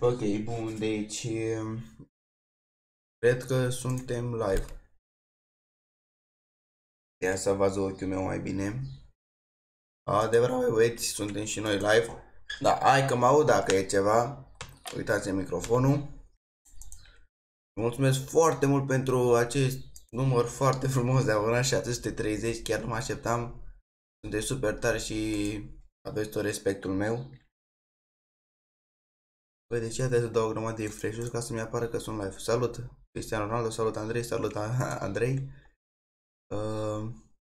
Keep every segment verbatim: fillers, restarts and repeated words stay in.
Ok, bun, deci cred că suntem live. Ia să văd ochiul meu mai bine. Adevărat, băieți, suntem și noi live. Da, hai că mă aud dacă e ceva. Uitați-mi microfonul. Mulțumesc foarte mult pentru acest număr foarte frumos de abonați, șase sute treizeci, chiar nu mă așteptam. Sunteți super tari și aveți tot respectul meu. Păi de ce trebuie să dau o grămadă de refresh-uri ca să-mi apară că sunt live? Salut Cristiano Ronaldo, salut Andrei, salut Andrei. Uh,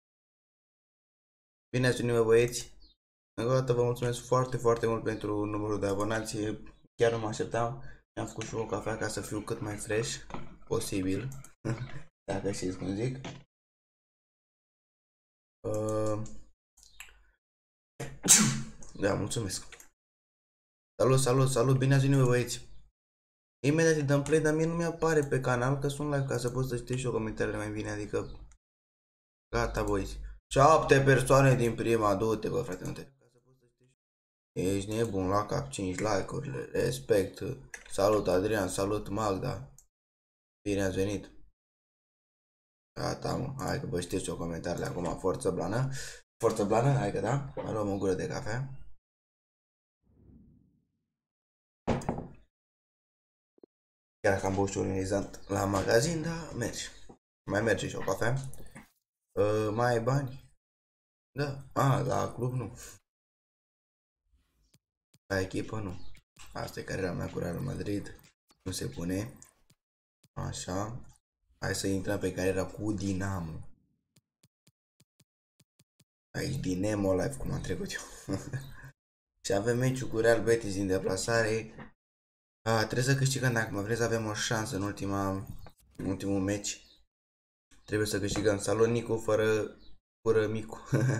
Bine ați venit, băieți. Încă o dată vă mulțumesc foarte, foarte mult pentru numărul de abonați. Chiar nu mă așteptam. Mi-am făcut și o cafea ca să fiu cât mai fresh posibil. Dacă știți cum zic. Uh, Da, mulțumesc. Salut, salut, salut, bine ați venit, băieți. Imediat îi dăm play, dar mie nu mi-apare pe canal că sunt live ca să pot să știți și eu comentariile mai bine, adică gata, băieți. Șapte persoane din prima, du-te, bă, frate, nu te... Ești nebun la cap, cinci like-urile, respect. Salut Adrian, salut Magda. Bine ați venit. Gata, mă, hai că vă știți eu comentariile acum, forță blană. Forță blană, hai că da, mai luăm o gură de cafea. Chiar că am băut și organizant la magazin, dar merge. Mai merge și o cafea. Uh, mai ai bani? Da, a, la club nu. La echipă nu. Asta e cariera mea cu Real Madrid. Nu se pune. Așa. Hai să intrăm pe cariera cu Dinamo. Aici Dinamo Live, cum am trecut eu. Și avem meciul cu Real Betis din deplasare. A, trebuie să câștigăm dacă mă vreți să avem o șansă în ultima, în ultimul meci. Trebuie să câștigăm. Salut Nicu fără fără Micu.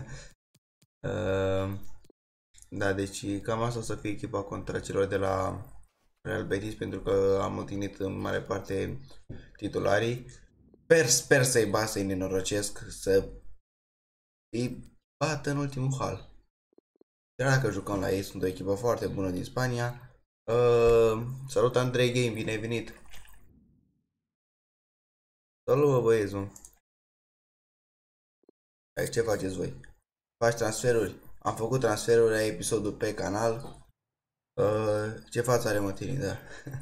uh, Da, deci cam asta o să fie echipa contra celor de la Real Betis, pentru că am întâlnit în mare parte titularii. Sper, sper să-i bat, să-i nenorocesc, să îi bată în ultimul hal. Chiar dacă jucăm la ei, sunt o echipă foarte bună din Spania. Uh, salut Andrei Game, bine ai venit. Salut, bă, băieți, mă. Aici ce faceți voi? Faci transferuri? Am făcut transferuri la episodul pe canal. Uh, ce față are Mătini, da.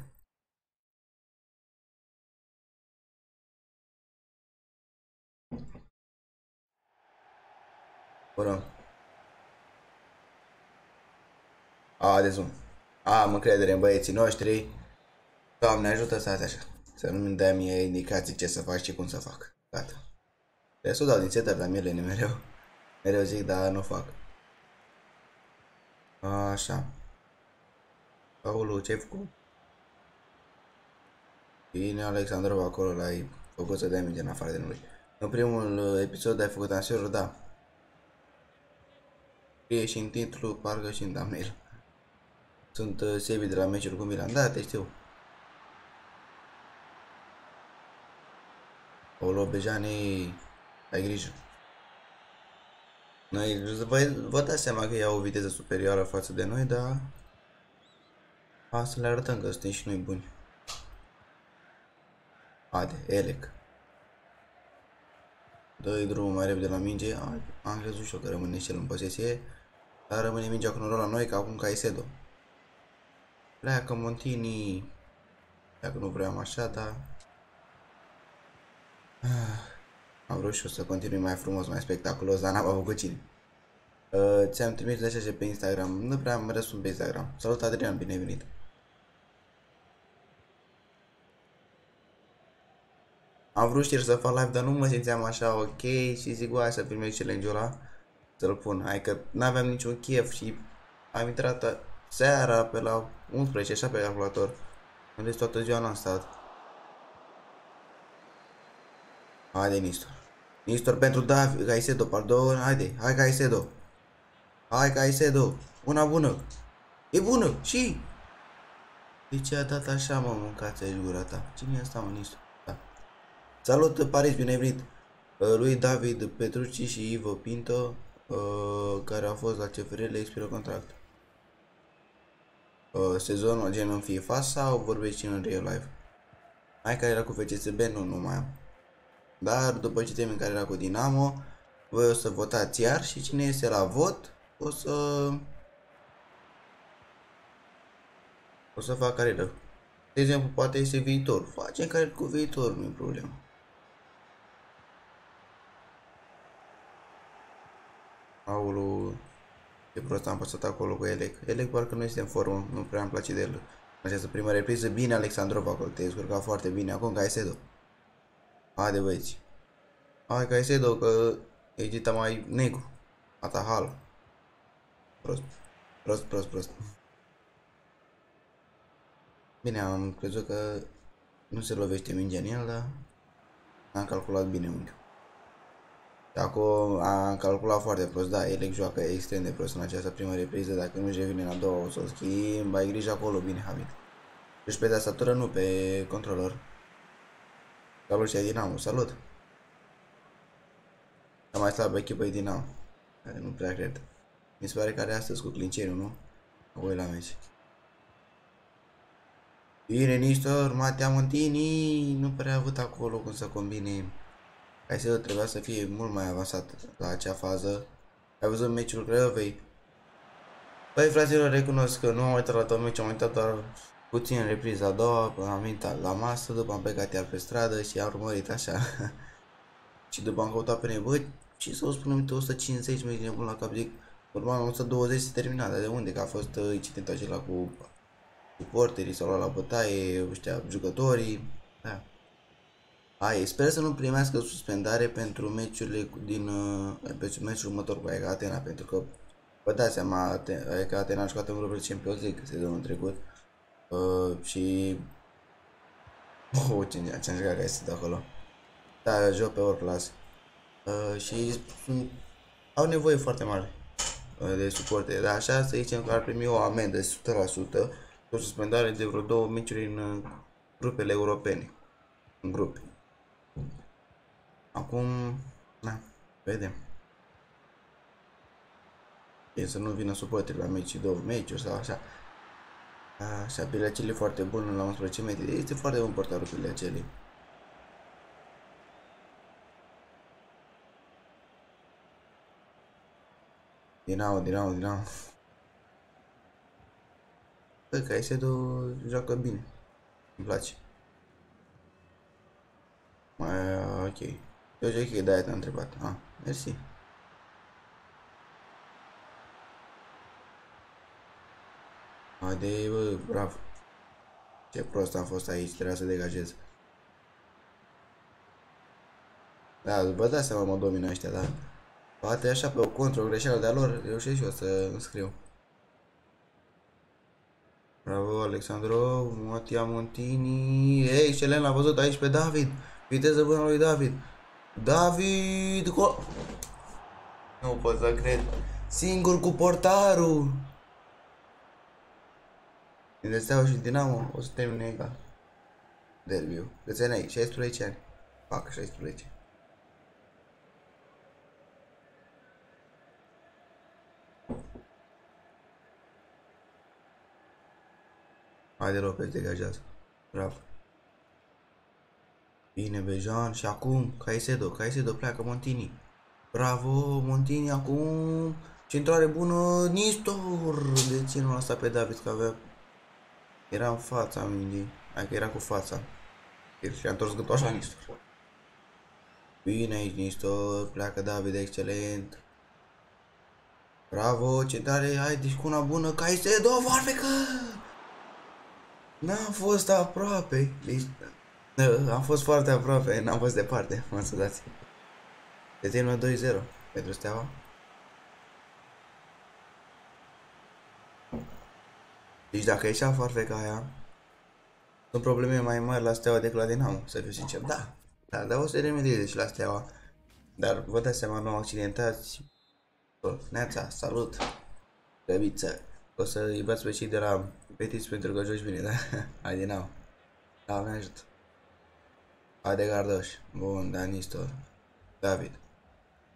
Bună. A, de zoom. Am încredere în băieții noștri. Doamne ajută să stați așa. Să nu-mi dea mie indicații ce să fac și cum să fac. Gata. Trebuie să o dau din setări la mele mereu. Mereu zic, dar nu fac. Așa. Paulu, ce-ai făcut? Bine, Alexandrov, acolo l-ai făcut să dea minge în afară de noi. În primul episod ai făcut transferul, da. Scrie și în titlu, parcă și în thumbnail. Sunt uh, Sebi de la meciul cu Milan. Da, te știu. Olo, Bejani, ai grijă. Noi, vă, vă dați seama că iau o viteză superioară față de noi, dar asta le arătăm că suntem și noi buni. Haide, Elec. Dă-i drumul mai repede la minge. Am crezut și eu că rămâne și el în posesie. Dar rămâne mingea cu noroc la noi, ca acum Caicedo. Pleacă Montini. Dacă nu vreau așa, dar... Am vrut și eu să continui mai frumos, mai spectaculos, dar n-am avut cu cine. Uh, Ți-am trimis mesaje pe Instagram. Nu prea am răspuns pe Instagram. Salut Adrian, bine ai venit. Am vrut știri să fac live, dar nu mă simțeam așa ok și zic, hai să filmez challenge-ul ăla, să-l pun. Hai că n-aveam niciun chef și am intrat seara pe la unsprezece, așa pe calculator. Am zis toată ziua n-am stat. Haide, Nistor. Nistor pentru David, Caicedo, pardon, haide, hai Caicedo. Hai Caicedo, una bună. E bună, și... De ce a dat așa, mă, mâncați aici gura ta? Cine e asta, mă, Nistor? Da. Salut, Paris, bine ai venit. Uh, lui David Petrucci și Ivo Pinto, uh, care au fost la C F R, le expiră contract. uh, sezonul gen în FIFA sau vorbești și în real life? Mai care era cu F C S B, nu, nu mai am. Dar după ce termin care era cu Dinamo, voi o să votați iar și cine este la vot o să o să fac carieră. De exemplu, poate este viitor. Facem carieră cu viitor, nu e problemă. Aulu, ce prost am păsat acolo cu Elec. Elec parcă nu este în formă, nu prea îmi place de el. Această prima repriză, bine Alexandrov acolo, te-ai descurcat foarte bine. Acum Caicedo. Haide băieți. Hai Caicedo că e gita mai negru. Atahal. Prost. Prost, prost, prost. Bine, am crezut că nu se lovește mingea în el, dar am calculat bine unghiul. Acum am calculat foarte prost, da, Elec joacă extrem de prost în această primă repriză, dacă nu-și revine la două o să-l schimb, ai grijă acolo, bine, Hamid. Deci pe tastatură, nu pe controller. Salut și Dinamo, salut! Cea mai slabă echipă e Dinamo, care nu prea cred. Mi se pare că are astăzi cu Clinceniu, nu? Voi la meci. Bine, Nistor, Matea Montini, nu prea a avut acolo cum să combine. Caicedo trebuia să fie mult mai avansat la acea fază. Ai văzut meciul Craiovei? Păi, fraților, recunosc că nu am uitat la tot meciul, am uitat doar puțin în repriza a doua, am intrat la masă, după am plecat iar pe stradă și am urmărit așa. Și după am căutat pe nebă, ce să o spunem, o sută cincizeci meci nebun la cap, zic, urmă o sută douăzeci se termina, dar de unde? Că a fost uh, incidentul acela cu suporterii, s-au luat la bătaie, ăștia, jucătorii, da. Ai, sper să nu primească suspendare pentru meciurile din uh, pentru meciul următor cu A E C Atena, pentru că vă dați seama, A E C Atena a jucat în grupul Champions League sezonul trecut uh, și oh, ce ce-am jucat că este de acolo. Da, joc pe Orclas uh, și sunt, au nevoie foarte mare uh, de suporte, dar așa să zicem că ar primi o amendă o sută la sută, o suspendare de vreo două meciuri în uh, grupele europene, în grupe. Acum, na, vedem. E să nu vină suporteri la meci, două meciuri sau așa. Așa, Bileaceli foarte bun la unsprezece metri. Este foarte bun portarul Bileaceli. Dinamo, Dinamo, Dinamo. Bă, Caicedo joacă bine. Îmi place. Mai, ok. Eu zic că de-aia te-am întrebat. Ah, mersi. Haide, bă, bravo. Ce prost am fost aici, trebuia să degajez. Da, vă dați seama, mă domină ăștia, da? Poate așa pe o contră, o greșeală de-a lor, reușesc și eu să înscriu. Bravo, Alexandro, Matia Montini. Ei, excelent, l-am văzut aici pe David. Viteză bună lui David. David, go... Nu pot să cred. Singur cu portarul. Dintre Steaua și Dinamo o să termine egal. Derbiu. Câți ani ai? șaisprezece ani. Fac șaisprezece. Haide, Lopez, degajează. Bravo. Bine, Bejan. Și acum, Caicedo. Caicedo pleacă, Montini. Bravo, Montini, acum... Centrare bună, Nistor. De ce nu lăsa pe David, că avea... Era în fața mingii. Hai că era cu fața. Și a întors gâtul așa, Nistor. Bine aici, Nistor. Pleacă David, excelent. Bravo, centrare, hai, deci cu una bună. Caicedo, farfecă! N-am fost aproape. Deci, am fost foarte aproape, n-am fost departe, mă scuzați. Se termină doi zero pentru Steaua. Deci dacă ieșea farfeca aia, sunt probleme mai mari la Steaua decât la Dinamo, să fiu sincer. Da, da, dar o să remedieze și la Steaua. Dar vă dați seama, nu accidentați. Neața, salut, Găbiță. O să îi bați pe cei de la Petiți pentru că joci bine, da? Hai Dinamo. Da, mi ajută. Haide Gardoș. Bun, Danistor. David.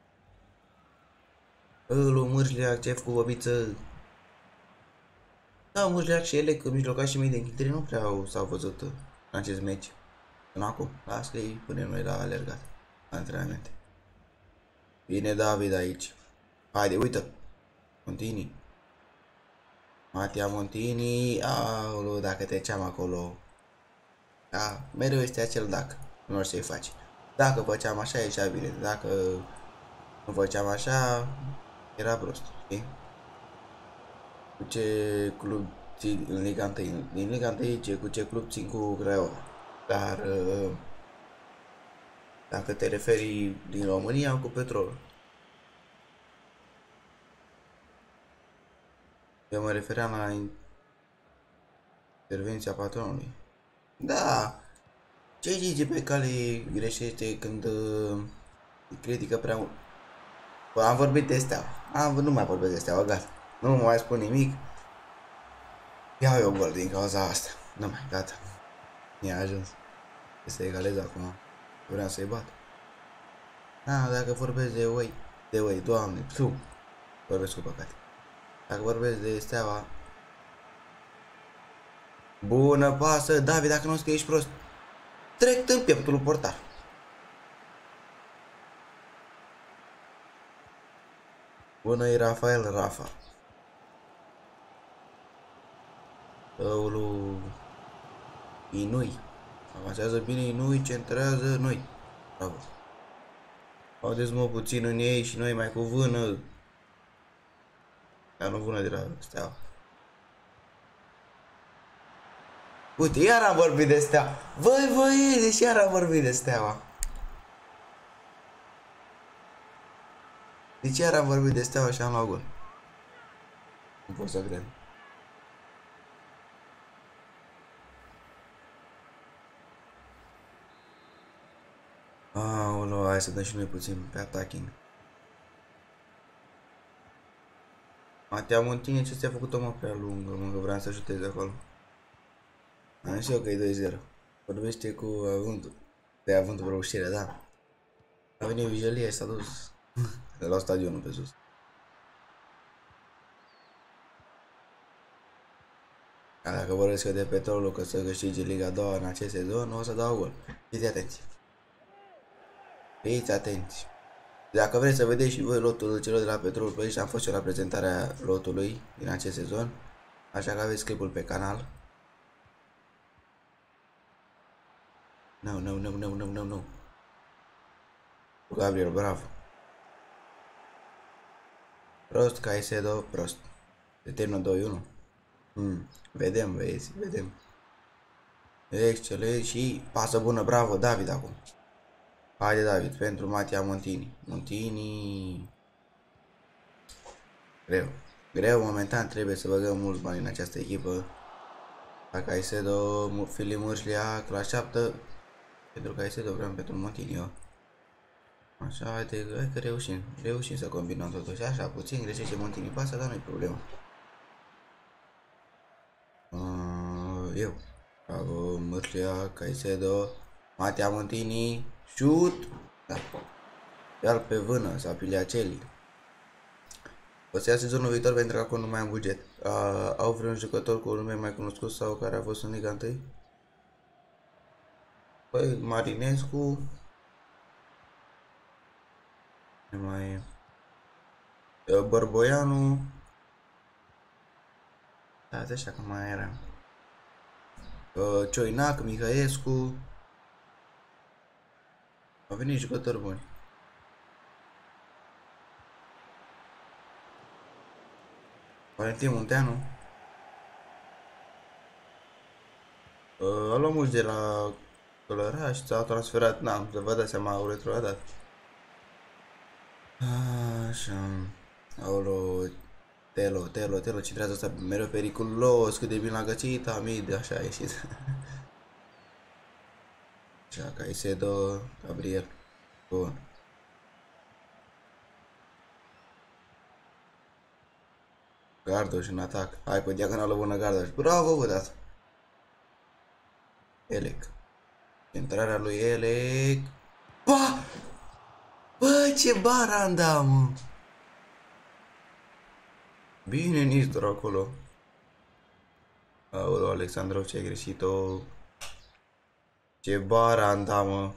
Îl umârșlea, chef cu băbiță. Da, Mușleac și ele, că mijlocașii mei de închidere nu prea au, s-au văzut în acest meci. Până acum, las că ei până noi la alergat, la antrenamente. Vine David aici. Haide, uită. Montini. Matia Montini. Aolo, dacă treceam acolo. Da, mereu este acel dacă. Nu orice să-i faci. Dacă făceam așa, ieșea bine. Dacă nu făceam așa, era prost. Știi? Cu ce club ții în Liga unu? Din Liga unu, ce, cu ce club țin cu Craiova. Dar dacă te referi din România, cu Petrol. Eu mă refeream la intervenția patronului. Da, ce zice pe cale greșește când uh, critică prea mult. Bă, am vorbit de Steaua. Am, nu mai vorbesc de Steaua, gata. Nu mă mai spun nimic. Iau eu gol din cauza asta. Nu mai, gata. Mi-a ajuns. Este egalez acum. Vreau să-i bat. Da, dacă vorbesc de oi, de oi, Doamne, psu, vorbesc cu păcate. Dacă vorbesc de Steaua. Bună pasă, David, dacă nu-ți că ești prost. Trec în pieptul lui portar. Bună e Rafael Rafa. Ăulu Inui. Avansează bine Inui, centrează noi. Bravo. Haideți mă puțin în ei și noi mai cu vână. Dar nu vână de la Steaua. Uite, iar am vorbit de Steaua. Voi, voi, deci iar am vorbit de Steaua. Deci iar am vorbit de Steaua și am luat gol. Nu pot să cred. Aoleu, hai să dăm și noi puțin pe attacking. Matea Montini, ce ți-a făcut-o mă prea lungă, mă, că vreau să ajutezi acolo. Am și eu că e doi zero. Vorbește cu avântul. De avântul reușirea, da. A venit Vigelia și s-a dus de la stadionul pe sus. Dacă vorbesc eu de Petrolul că să câștige Liga a doua în acest sezon, o să dau gol. Fiți atenți. Fiți atenți. Dacă vreți să vedeți și voi lotul celor de la Petrol Play, am fost și eu la prezentarea lotului din acest sezon. Așa că aveți clipul pe canal. No, no, no, no, no, no, no. Gabriel, bravo. Prost, Caicedo, prost. Se termină doi unu. Hmm. Vedem, vezi, vedem. Excelent și pasă bună, bravo, David acum. Haide, David, pentru Matia Montini. Montini. Greu. Greu, momentan trebuie să băgăm mulți bani în această echipă. La Caicedo, Filip Mușleac, la șapte. Pentru Caicedo vreau pentru Montini, eu. Așa, haide, hai că reușim. Reușim să combinăm totuși. Așa, puțin greșește Montini pasă, dar nu-i problemă. Uh, eu. Bravo, Mușleac, Caicedo, Matia Montini. Shoot! Da. Iar pe vână, sau Piliaceli. O să ia sezonul viitor pentru că acum nu mai am buget. Uh, au vreun jucător cu un nume mai cunoscut sau care a fost în Liga unu? Păi, Marinescu. Ne mai e. Bărboianu. Da, așa că mai era. Uh, Cioinac, Mihaescu. Au venit jucători buni. Valentin Munteanu. Uh, a luat mulți de la Călăraș, s-au transferat, n-am, să vă dați seama, au retrogradat. Așa. Aolo, Telo, Telo, Telo, citrează asta mereu periculos, cât de bine l-a găsit, Amid, așa a ieșit. Așa, Caicedo, Gabriel. Bun. Gardoș în atac. Hai pe diagonală bună Gardoș. Bravo, bă, dat. Elec. Intrarea lui Elec. Ba! Bă, ce baranda, mă! Bine, Nistor acolo. Aoleu, Alexandrov, ce ai greșit-o. Ce baranda, mă.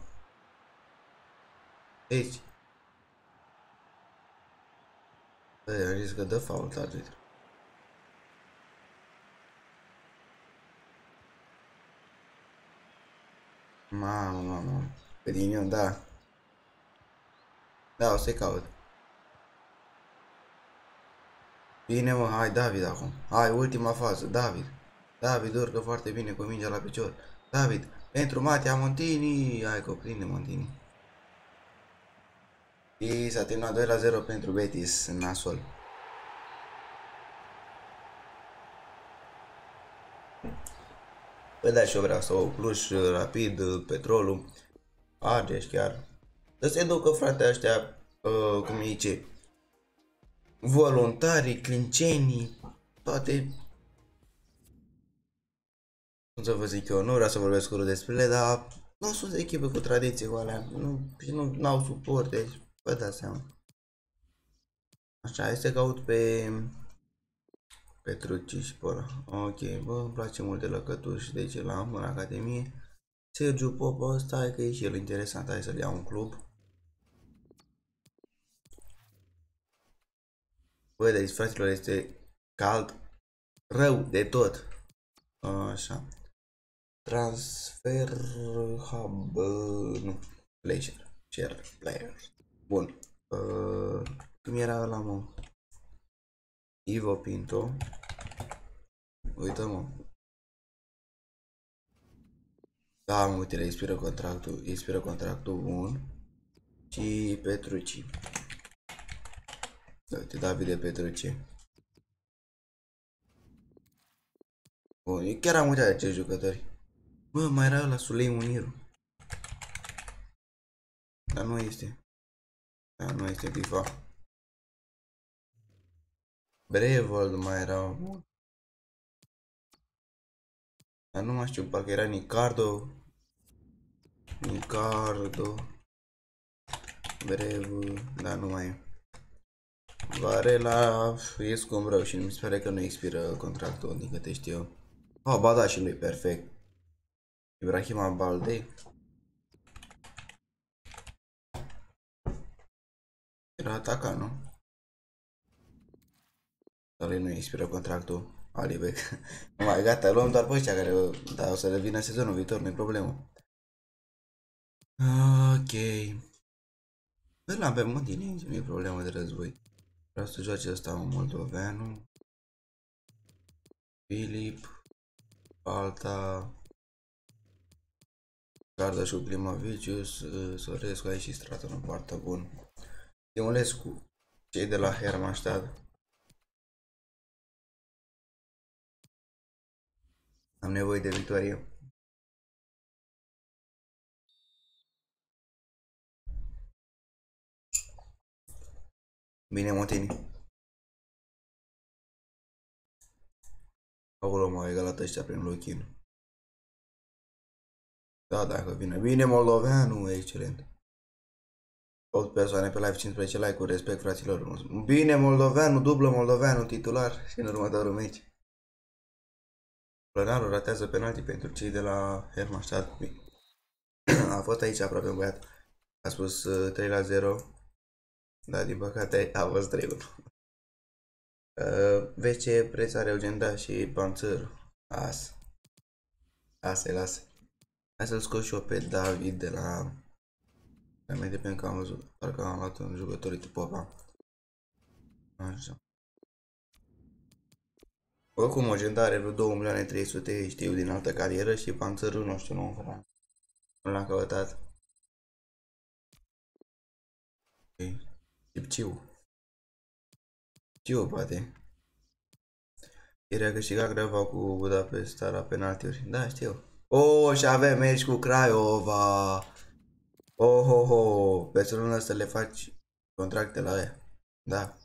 Deci. Băi, am zis că dă fault arbitru. Mamă, mamă. Pe din eu, da. Da, o să-i caut. Bine, mă, hai, David, acum. Hai, ultima fază, David. David urcă foarte bine cu mingea la picior. David, pentru Matea Montini. Hai că prinde Montini. Și s-a terminat doi la zero pentru Betis, în nasol. Păi da, și eu vreau să o Cluj, Rapid, Petrolul, Argeș chiar. Să se ducă, frate, ăștia, uh, cum îi zice, voluntarii, clincenii, toate. Cum să vă zic eu, nu vreau să vorbesc urât despre ele, dar nu sunt echipe cu tradiție cu alea, nu, și nu au suport, deci vă dați seama. Așa, hai să caut pe Petrucci și pe ăla. Ok, bă, îmi place mult de Lăcătuș, deci l-am în Academie. Sergiu Popa ăsta, hai că e și el interesant, hai să-l iau un club. Bă, deci fraților, este cald rău de tot. Așa. Transfer hub, uh, nu, pleasure, share, player. Bun. Uh, cum era ăla, mă? Ivo Pinto. Uită-mă. Da, mă, uite, le expiră contractul, expiră contractul bun. Și Petrucci. Uite, Davide Petrucci. Bun, eu chiar am uitat de acești jucători. Bă, mai era ăla Sulei Muniru. Dar nu este. Dar nu este FIFA. Brevold mai era. Dar nu mai știu, parcă era Nicardo. Nicardo. Brev. Dar nu mai e. Varela e scump rău și mi se pare că nu expiră contractul, din câte știu. Ah, ba da, și lui perfect. Ibrahim Abalde. Era atacat, nu? Dar lui nu expiră contractul. Alibec. Mai gata, luăm doar pe ăștia care, da, o să revină sezonul viitor, nu-i problemă. Ok. Îl am pe Montini, nu-i problemă de război. Vreau să joace ăsta un moldoveanu. Filip. Alta. Cardașu, Climavicius, Sorescu, aici și Straton în partea bun. Timulescu, cei de la Hermannstadt. Am nevoie de victorie. Bine, Montini. Acolo m-au egalat ăștia prin Lochin. Da, dacă vine. Bine, moldoveanu, excelent. opt persoane pe live, cincisprezece like-uri, respect, fraților. Bine, moldoveanu, dublă moldoveanu, titular și în următorul meci. Plănarul ratează penalti pentru cei de la Hermannstadt. A fost aici aproape un băiat. A spus uh, trei la zero. Dar din păcate a fost trei unu. Uh, vezi ce preț are Eugenda și Panțăr. As. Ase, lasă. Hai să-l scot și eu pe David de la... Mai depinde că am văzut. Parcă am luat un jucător de Popa. Așa. Oricum, Ogenda are vreo două milioane trei sute, știu, din altă carieră și Panțărul, nu știu, nu, nu l-am căutat. Ok. Cipciu. Cipciu, poate. Ieri a câștigat Craiova cu Budapesta la penaltiuri. Da, știu. Oh, și avem meci cu Craiova. Oh, oh, oh. Pe lună să le faci contracte la aia. Da.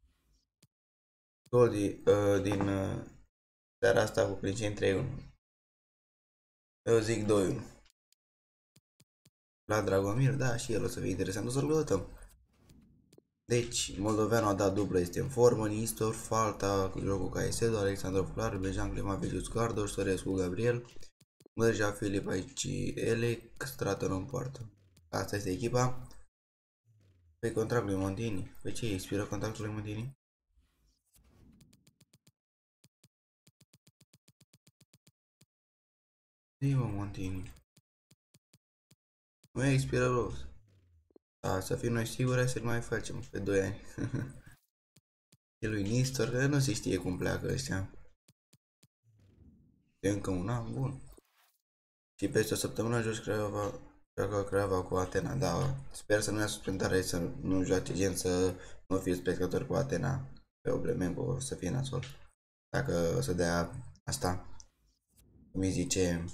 Gol din, uh, din uh, seara asta cu Clinceni trei unu. Eu zic doi unu. La Dragomir, da, și el o să fie interesant. O să-l căutăm. Deci, Moldoveanu a dat dublă, este în formă, Nistor, Falta, cu jocul Caicedo, Alexandru Clar, Bejan, Climavicius, Gardo, Storescu, Gabriel, Mărja, Filip, aici, Elec, Straton în poartă. Asta este echipa. Pe contractul lui Montini. Pe ce expiră contractul lui Montini? Zi mă, Montini. Nu expiră rost. Da, să fim noi siguri, să mai facem pe doi ani. E lui Nistor, că nu se știe cum pleacă ăștia. E încă un an, bun. Și peste o săptămână joci Craiova, joacă Craiova cu Atena, da. Sper să nu ia suspendare, să nu joace gen, să nu fie spectator cu Atena. Pe Oblemenco o să fie nasol. Dacă o să dea asta, cum îi zice,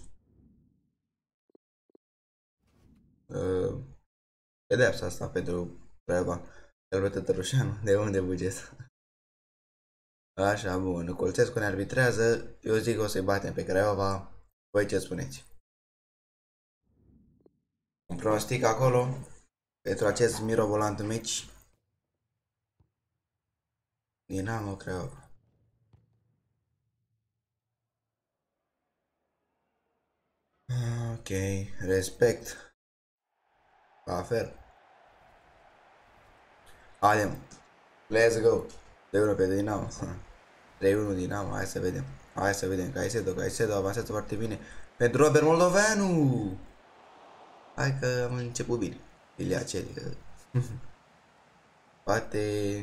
uh, pedeapsa asta pentru Craiova. Elbete Tărușanu, de unde buget? Așa, bun, Colțescu ne arbitrează, eu zic că o să-i batem pe Craiova, voi ce spuneți? Un pronostic acolo, pentru acest mirobolant meci, Dinamo Craiova. Ok, respect, la fel. Haidem, let's go, trei unu pe Dinamo, trei unu Dinamo, hai să vedem. Hai să vedem, Caicedo, Caicedo avansează foarte bine pentru Robert Moldoveanu. Hai că am început bine. Ilia Celi, că... Poate...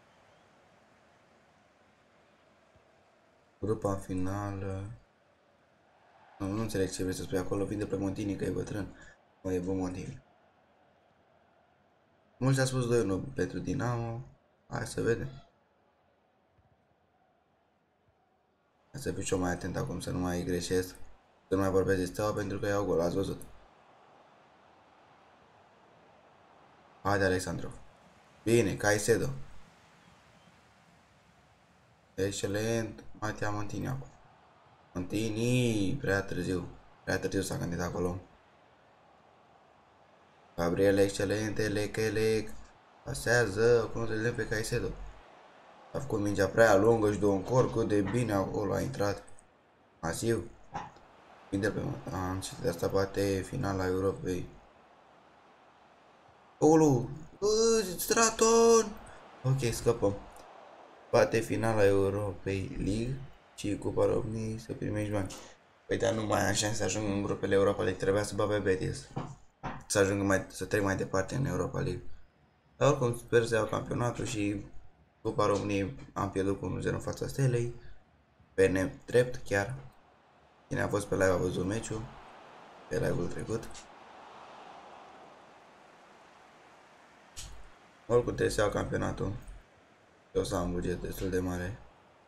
Grupa în finală... Nu, nu înțeleg ce vrei să spui acolo, vinde pe Montini că e bătrân. Mă, e bun Montini. Mulți a spus doi unu pentru Dinamo. Hai să vedem. Hai să fiu și eu mai atent acum, să nu mai greșesc. Să nu mai vorbesc de Steaua pentru că iau gol, ați văzut. Haide Alexandru. Bine, Caicedo. Excelent. Matea Montini acum. Montini, prea târziu. Prea târziu s-a gândit acolo. Gabriel, excelent, Elec, Elec. Pasează, acum să vedem pe Caicedo. A făcut mingea prea lungă și de un cor, cât de bine acolo a intrat. Masiv. Bine pe am citit de asta, bate finala Europei. Ulu! Straton! Ok, scăpăm. Bate finala Europei League și Cupa României să primești bani. Păi dar nu mai am șanse să ajung în grupele Europa League, trebuia să bat pe Betis. Să ajung mai, să trec mai departe în Europa League. Dar oricum sper să iau campionatul și Cupa României am pierdut cu unu zero în fața Stelei. Pe nedrept chiar. Cine a fost pe live a văzut meciul. Pe live-ul trecut. Oricum trebuie să iau campionatul. Eu o să am buget destul de mare.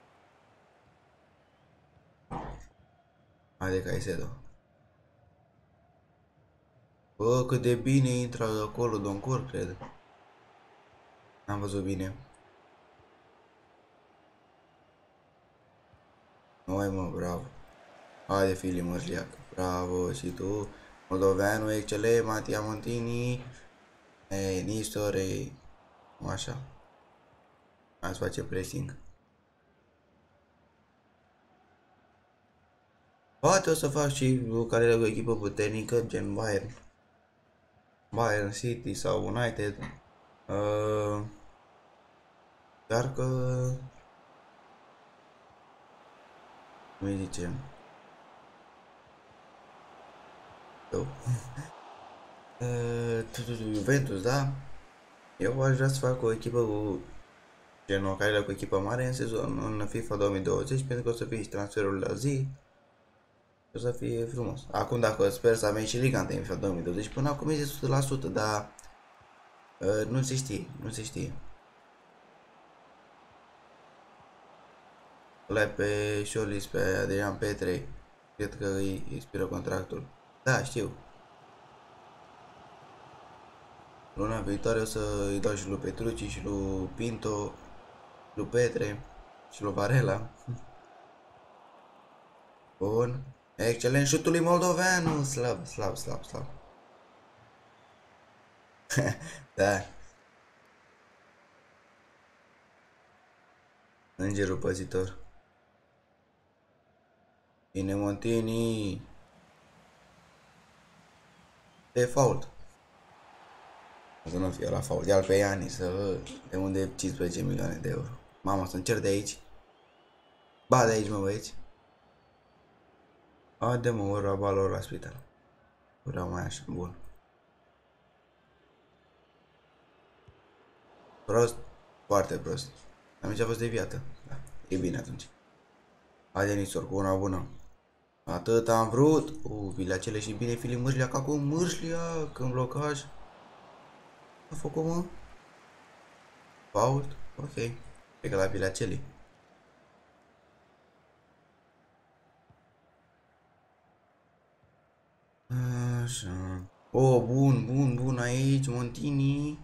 Haide Caicedo. Bă, cât de bine intră acolo Doncor, cred. N-am văzut bine. Noi mă, bravo. Haide Filip Mărliac. Bravo și tu. Moldoveanu, excelent, Matia Montini. Ei, Nistor, ei. Așa. Hai să facem pressing. Poate o să fac și o carieră cu echipă puternică, gen Bayern. Bayern City sau United. Uh, Dar că... Cum îi zicem? Eu. uh, Juventus, da? Eu aș vrea să fac o echipă cu... Gen o carieră cu echipă mare în sezon, în FIFA două mii douăzeci, pentru că o să fie și transferul la zi. O să fie frumos. Acum dacă sper să avem și Liga în FIFA două mii douăzeci, până acum este o sută la sută, dar uh, nu se știe, nu se știe. Ăla pe Șolis, pe Adrian Petre, cred că îi expiră contractul. Da, știu. Luna viitoare o să îi dau și lui Petrucci și lui Pinto, lui Petre și lui Varela. Bun. Excelent șutul lui Moldoveanu. Slab, slab, slab, slab. Da. Îngerul păzitor. Bine, Montini. De fault. Să nu fie la fault. Ia-l pe Iani să... De unde e cincisprezece milioane de euro. Mama, să încerc de aici. Ba, de aici, mă, băieți. Haide, mă, ora balor la spital. Vreau mai așa, bun. Prost, foarte prost. Am nici a fost deviată. Da, e bine atunci. Haide, Nistor, cu una bună. Atât am vrut. Uh, Vilacele și bine, Filip Mârșlia, ca cu Mârșlia, când blocaj. A făcut, mă? Fault? Ok. Cred că la Vilacele. Așa. Oh, bun, bun, bun aici, Montini.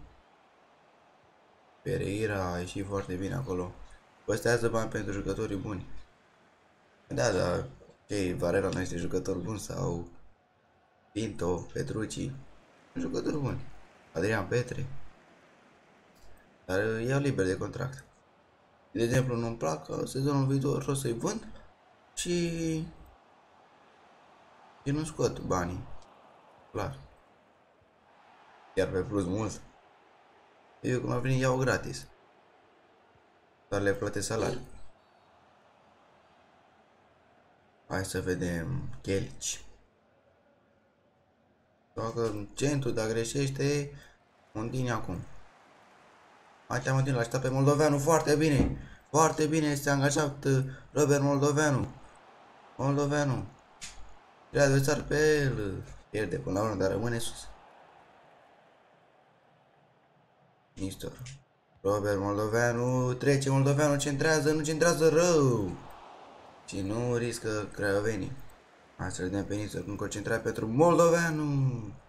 Pereira a ieșit foarte bine acolo. Păstrează bani pentru jucătorii buni. Da, da. Ce, Varela nu este jucător bun sau Pinto, Petrucci? Jucători buni. Adrian Petre. Dar iau liber de contract. De exemplu, nu-mi plac, sezonul viitor o să-i vând și... și nu scot banii. Clar. Iar pe plus mult. Eu cum ar veni iau gratis. Dar le plătesc salariu. Hai să vedem Chelici. Dacă centul, dacă greșește, Montini acum. Hai te-am Montini, l-a pe Moldoveanu foarte bine. Foarte bine este angajat Robert Moldoveanu. Moldoveanu. Trebuie adversar pe el. Pierde până la urmă, dar rămâne sus. Nistor. Robert Moldoveanu. Trece Moldoveanu, centrează, nu centrează rău. Și nu riscă craiovenii. Hai să vedem pe Nistor cum concentra pentru Moldoveanu.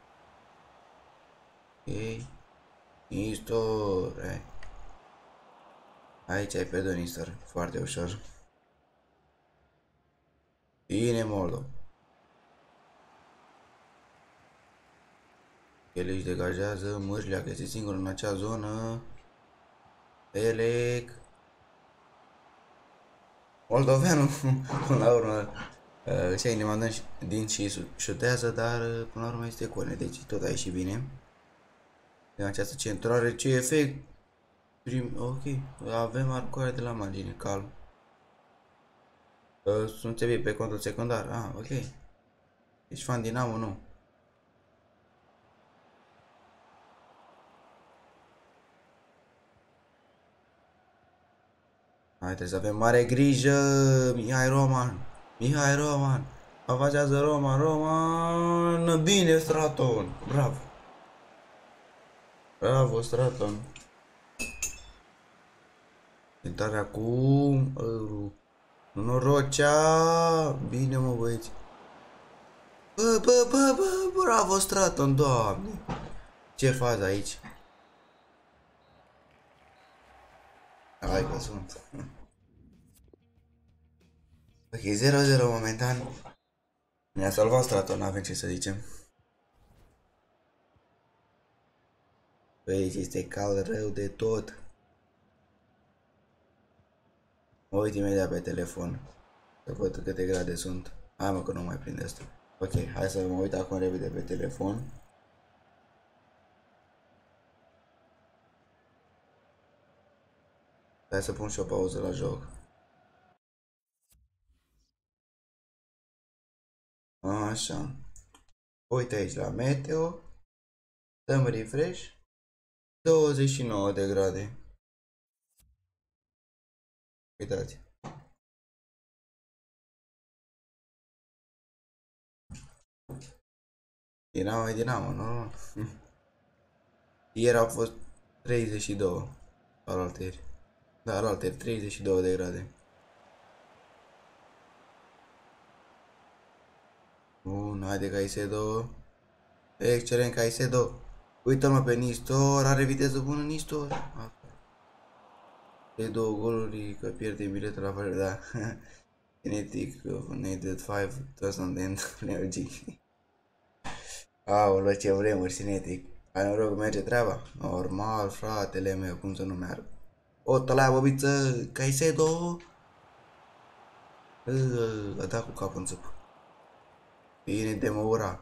Ok. Nistor. Hai. Aici ai pierdut Nistor. Foarte ușor. Bine, Moldo. El își degajează. Mârșlea că este singur în acea zonă. Elec. Moldoveanu. Până la urmă. Și ai ne din și șutează, dar până la urmă este corner. Deci tot a ieșit bine. De această centrare, ce efect. Prim, ok, avem arcoare de la margine, calm. Uh, sunt țevii pe contul secundar, ah, ok. Ești fan Dinamo, nu? Haideți să avem mare grijă, Mihai Roman, Mihai Roman, avansează Roman, Roman, bine Straton, bravo. Bravo Straton. Intarea acum, uh, Norocea, bine mă băieți. Bă, bă, bă, bă, bravo Straton, doamne. Ce fază aici? Hai că sunt. Ok, zero zero momentan. Ne-a salvat Straton, n-avem ce să zicem. Băi, este cald rău de tot. Mă uit imediat pe telefon. Să văd câte grade sunt. Hai mă că nu mai prinde asta. Ok, hai să mă uit acum repede pe telefon. Hai să pun și o pauză la joc. Așa. Uite aici la meteo. Dăm refresh. douăzeci și nouă de grade. Uitați. Dinamo e Dinamo, nu? Ieri au fost treizeci și doi. Alaltăieri. Da, alaltăieri, treizeci și două de grade. Bun, haide Caicedo. Excelent Caicedo. Uită-mă pe Nistor, are viteză bună Nistor. De două goluri, că pierde biletul la fără, da. Kinetic, needed five thousand and energy. Aolă, ce vremuri, Cinetic. Hai noroc, merge treaba. Normal, fratele meu, cum să nu meargă. O tălaia bobiță, Caicedo. A dat cu capul în țăpă. Bine de Moura.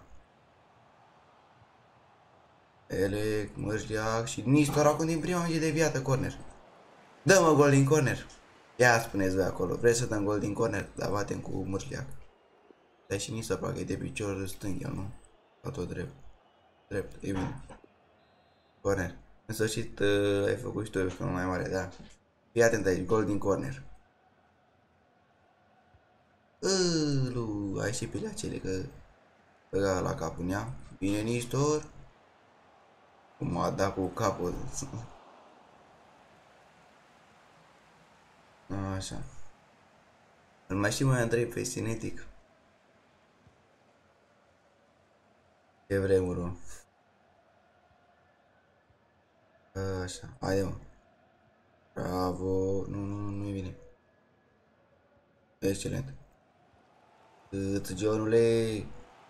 Elec, Mărșliac și Nistor acum din prima minge de viață, corner. Dă-mă gol din corner. Ia spuneți voi acolo, vreți să dăm gol din corner? Dar batem cu Mărșliac. Dar și Nistor parcă e de picior stâng, eu nu? La tot drept. Drept, e bine. Corner. În sfârșit uh, ai făcut și tu pe mai mare, da? Fii atent aici, gol din corner. Ălu, ai și pe acele că băga la capul în ea. Bine Nistor. Cum a dat cu capul. Așa. Îl mai și mai Andrei pe Cinetic. Ce vremuri, mă. Așa, haide mă. Bravo, nu, nu, nu e bine. Excelent. Îți Johnule.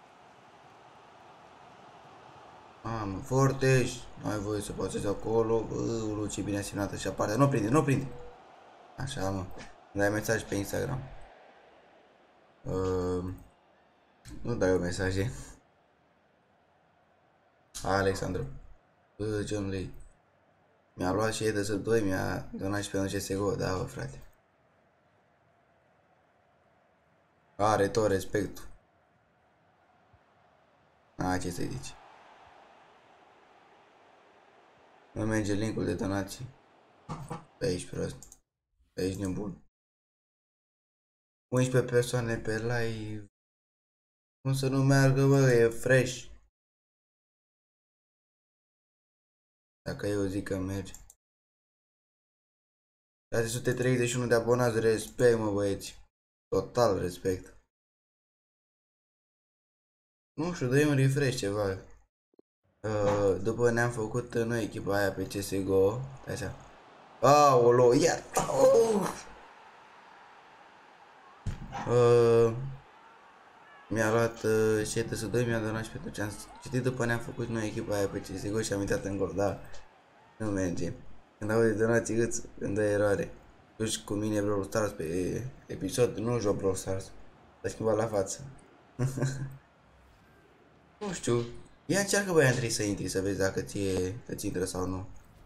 Mamă, Forteș. Nu ai voie să pasezi acolo. Bă, ce bine a semnat așa partea. Nu prinde, nu prinde. Așa, mă. Dai mesaj pe Instagram. Uh, nu dai o mesaje. Alexandru. Bă, Johnule. Mi-a luat și E D S doi, mi-a donat și pe un C S G O, da, bă, frate. Are tot respectul. A, ce să-i zici. Nu merge linkul de donații. Pe aici, prost. Pe aici nebun. unsprezece persoane pe live. Cum să nu meargă, bă, e fresh. Dacă eu zic că merge. șase sute treizeci și unu de abonați, respect, mă, băieți. Total respect. Nu știu, dă-i un refresh ceva. Uh, după ne-am făcut noi echipa aia pe C S G O. Așa. Aolo, iar. Uh. Uh, mi-a luat uh, și E T S doi, mi-a donat și pentru ce am citit după ne-am făcut noi echipa aia pe C S G O și am intrat în gol, da. Nu merge. Când auzi donații îți îmi dă eroare. Duci cu mine Brawl Stars pe episod, nu joc Brawl Stars. S-a schimbat la față. Nu știu. Ia încearcă, băi, Andrei, să intri, să vezi dacă ție îți intră sau nu.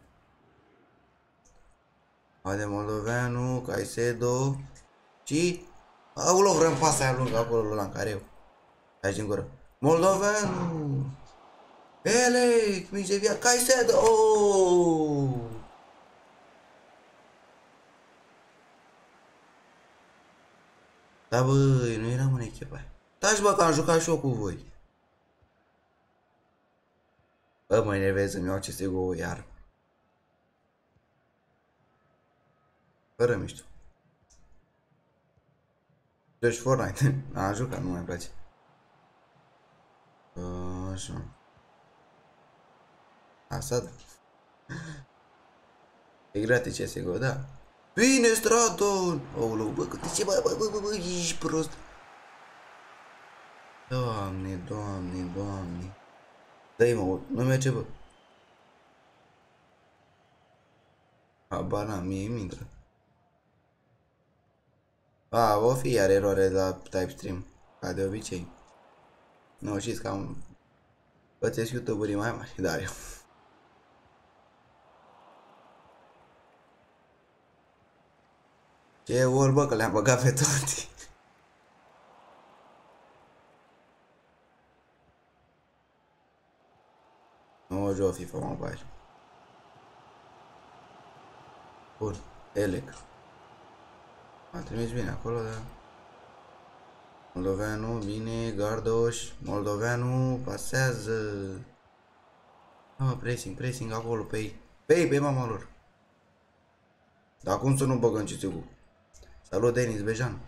Haide, Moldoveanu, Caicedo. Și... Aolo, vrem pasa aia lungă acolo la care Hai din gură. Moldoveanu! Elec! Mici via, Caicedo! Oh! Da, băi, nu eram în echipa aia. Taci, bă, că am jucat și eu cu voi. Bă, mă enervez să-mi iau C S G O iar. Fără mișto. Deci Fortnite. Am jucat, nu mai place. Așa. Asta da. E gratis C S G O, da. Bine, Stradon! Oulău, bă, câte ce, bă, bă, bă, bă, bă, ești prost. Doamne, doamne, doamne. Dă-i, mă, nu merge, bă. Habar n-am, mie îmi intră. A, o fi iar eroare la Typestream, ca de obicei. Nu, știți că am... Pățesc youtuberii mai mari, dar eu. Ce ori, bă, că le-am băgat pe toate. Nu joc FIFA Mobile. Bun, Elec. A trimis bine acolo, dar... Moldoveanu, bine, Gardoș, Moldoveanu, pasează. Ah, pressing, pressing acolo, pe ei. Pe ei, pe mama lor. Dar cum să nu băgăm C S G O? Salut, Denis Bejan.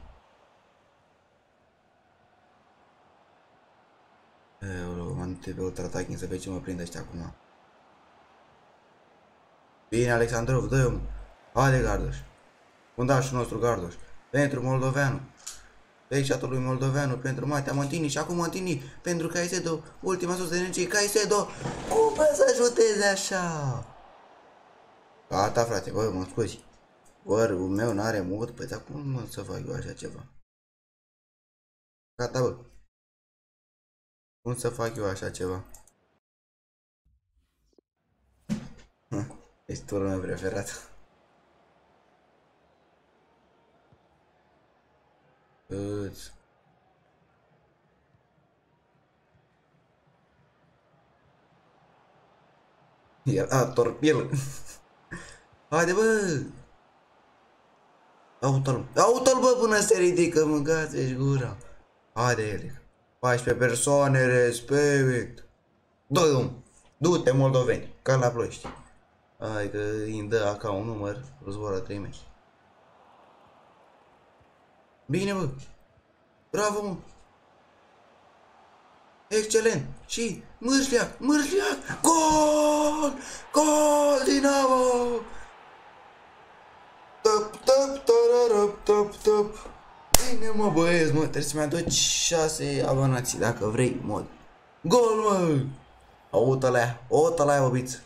Euro, m-am uitat pe ultra-attacking să vezi ce mă prinde ăștia acum. Bine, Alexandrov, dă-i-o. Haide, Gardoș. Fundașul nostru, Gardoș. Pentru Moldoveanu. Pe chat-ul lui Moldoveanu, pentru Matea Mantini și acum Mantini pentru Caicedo. Ultima sus de energie, Caicedo. Cum să ajuteze așa? Gata, frate, bă, mă scuzi. Părul meu n-are mod, păi dar cum mă să fac eu așa ceva? Gata, bă. Cum să fac eu așa ceva? Ești turul meu preferat. Îți... A, torpil. Haide, bă! Auto-l, auto-l, bă, până se ridică, mâncați-și gura. Haide, Elic. paisprezece persoane, respect. Doi om. Du-te, moldoveni, ca la Ploiești. Hai că îi dă ca un număr, îl zboară trei metri. Bine, bă. Bravo, mă. Excelent. Și Mârșleac, Mârșleac. Gol! Gol, Dinamo! Top, top, top, top, top. Bine, mă, băieți, mă, trebuie să mai aduci șase abonații, dacă vrei, mod. Gol, mă! Uite-l aia, uite-l aia, obiță.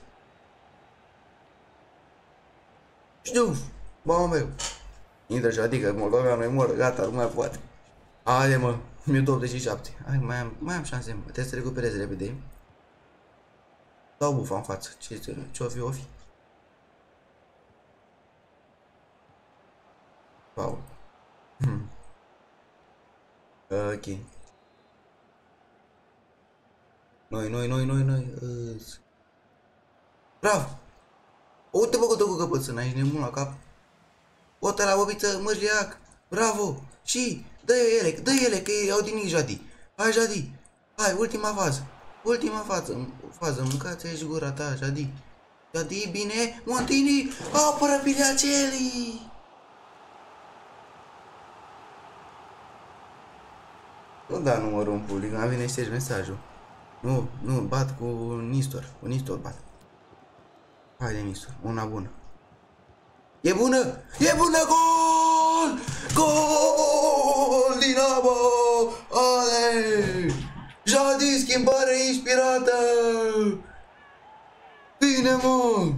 Știu, bă, meu. Intră și adică Moldova nu-i moră, gata, nu mai poate. Haide, mă, minutul optzeci și șapte. Hai, mai am, mai am șanse, mă, trebuie să recuperez repede. Dau bufa în față, ce ce-o fi, o fi. Paul. Hmm. Ok. Noi, noi, noi, noi, noi. Îți... Bravo! Uite, bă, cu căpățână, ești nebun la cap. Uite la bobiță, Mârșleac. Bravo! Și dă ele, dă ele, că au din Jadi. Hai, Jadi. Hai, ultima fază. Ultima fază, fază, mâncați-și gura ta, Jadi. Jadi, bine, Montini, apără Piliacelli! Nu da numărul în public, am vine ștergi mesajul. Nu, nu, bat cu Nistor, cu Nistor bat. Haide, Nistor, una bună. E bună! E bună! Gol! Gol! Dinamo! Ale! Jadi, schimbare inspirată! Bine, mă!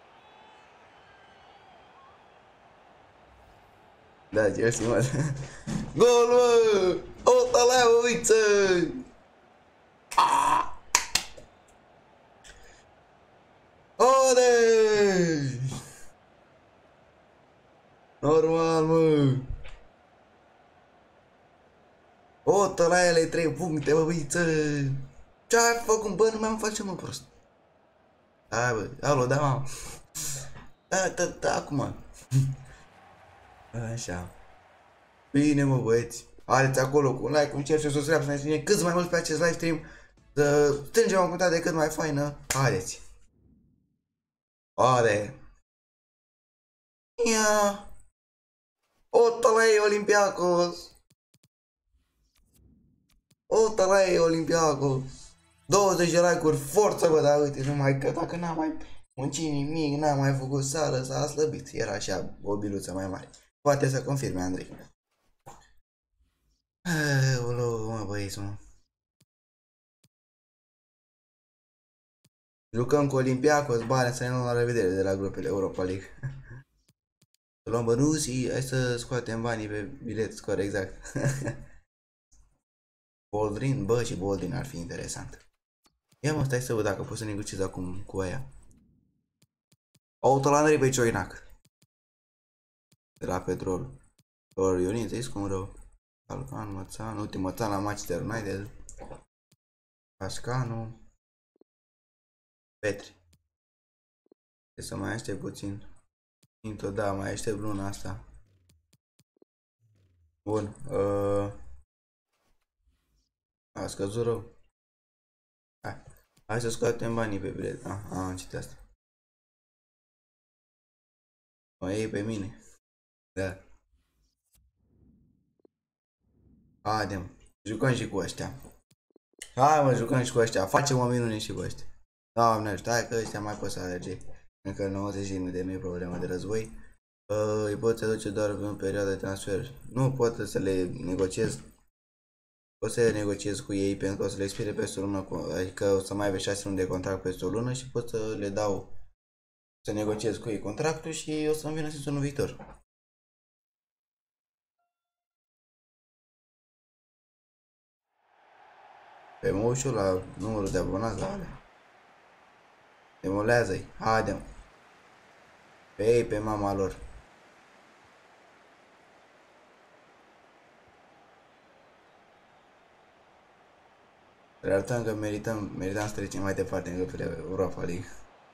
Da, Chelsea, mă. Gol, mă! O talaioiță! Ah! Ode! Normal, mă! O talaia trei puncte, bă, băiță! Ce-ai făcut, bă? Nu mi-am face, mă, prost. Hai, bă, alo, da, mă. Da, da, da, acum. Așa. Bine, mă, băieți. Haideți acolo cu un like, un share și o subscribe să ne ține cât mai mult pe acest live stream. Să strângem o comunitate cât mai faină. Haideți. Haide. Ia. Otalei Olympiacos. Otalei Olympiacos. douăzeci de like-uri, forță, bă, dar uite, numai că dacă n-am mai muncit nimic, n-am mai făcut sală, s-a slăbit. Era așa o biluță mai mare. Poate să confirme, Andrei. Aoleu, mă, băieți, mă. Jucăm cu Olympiacos, bani, să ne luăm la revedere de la grupele Europa League. Să luăm bănuții, hai să scoatem banii pe bilet, scor exact. Boldrin, bă, și Boldrin ar fi interesant. Ia mă, stai să văd dacă pot să negociez acum cu aia. Autolandării pe Cioinac. De la Petrol. Or Ionin, ți-ai scum rău. Alcan, Mățan, uite, Mățan la Manchester United. Pascanu. Petri. Trebuie să mai aștept puțin. Into, da, mai aștept luna asta. Bun. Uh... A scăzut rău. Hai. Hai să scoatem banii pe bilet. Ah, am citit asta. Mă iei pe mine. Da. Haide-mă. Jucăm și cu ăștia. Hai, mă, jucăm și cu ăștia. Facem o minune și cu ăștia. Doamne ajută, hai că ăștia mai pot să alerge. Încă nouăzeci de minute, nu e problemă de război. Uh, îi pot să duce doar în perioada de transfer. Nu pot să le negociez. O să negociez cu ei pentru că o să le expire peste o lună. Adică o să mai aibă șase luni de contract peste o lună și pot să le dau să negociez cu ei contractul și o să-mi vină sezonul viitor. Pe Moșu la numărul de abonați la alea. Demolează-i, haide-mă. Pe ei, pe mama lor. Le arătăm că merităm, merităm să trecem mai departe în pe Europa League.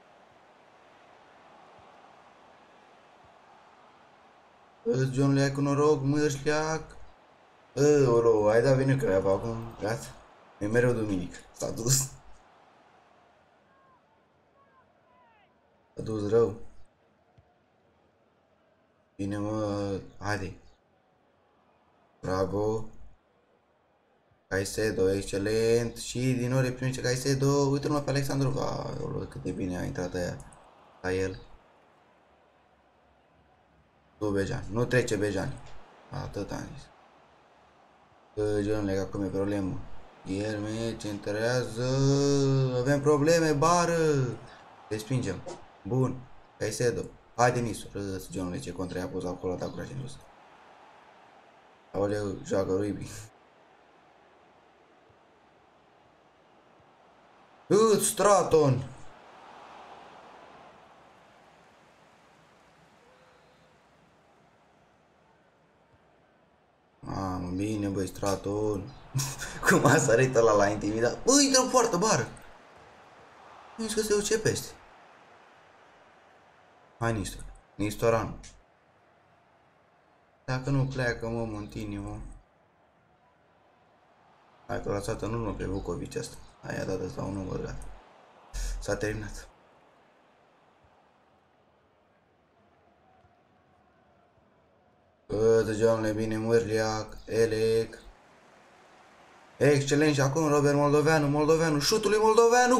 Îți, John, le-ai cu noroc, mârșleac. Ăolo, hai da vine creaba acum, gata. E mereu duminic, s-a dus. S-a dus rău. Bine mă, haide. Bravo. Caicedo, excelent. Și din nou reprimește Caicedo. Uite-l pe Alexandrova. Cât de bine a intrat aia la el. Tu, Bejan. Nu trece Bejan. Atât am zis. Bejan, că acum e problemă. Gherme centrează. Avem probleme, bară. Respingem. Bun. Caicedo. Haide, Nisu. Râs, Johnule, ce contra i-a pus acolo, da curaj în jos. Aoleu, joacă Ruibi. Îți, Straton! Mamă, bine, băi, Straton. Cum a sărit ăla la intimidat. Băi, intră în poartă, bară! Nu zici că se duce peste. Hai, Nistor. Nistoranu. Dacă nu pleacă, mă, Montini, mă. Hai că lăsată în urmă pe Vukovic asta. Aia dată sau un număr, gata. S-a terminat. Bă, degeamne, bine, Mărliac, Elec. Excelent și acum Robert Moldoveanu, Moldoveanu, șutul lui Moldoveanu,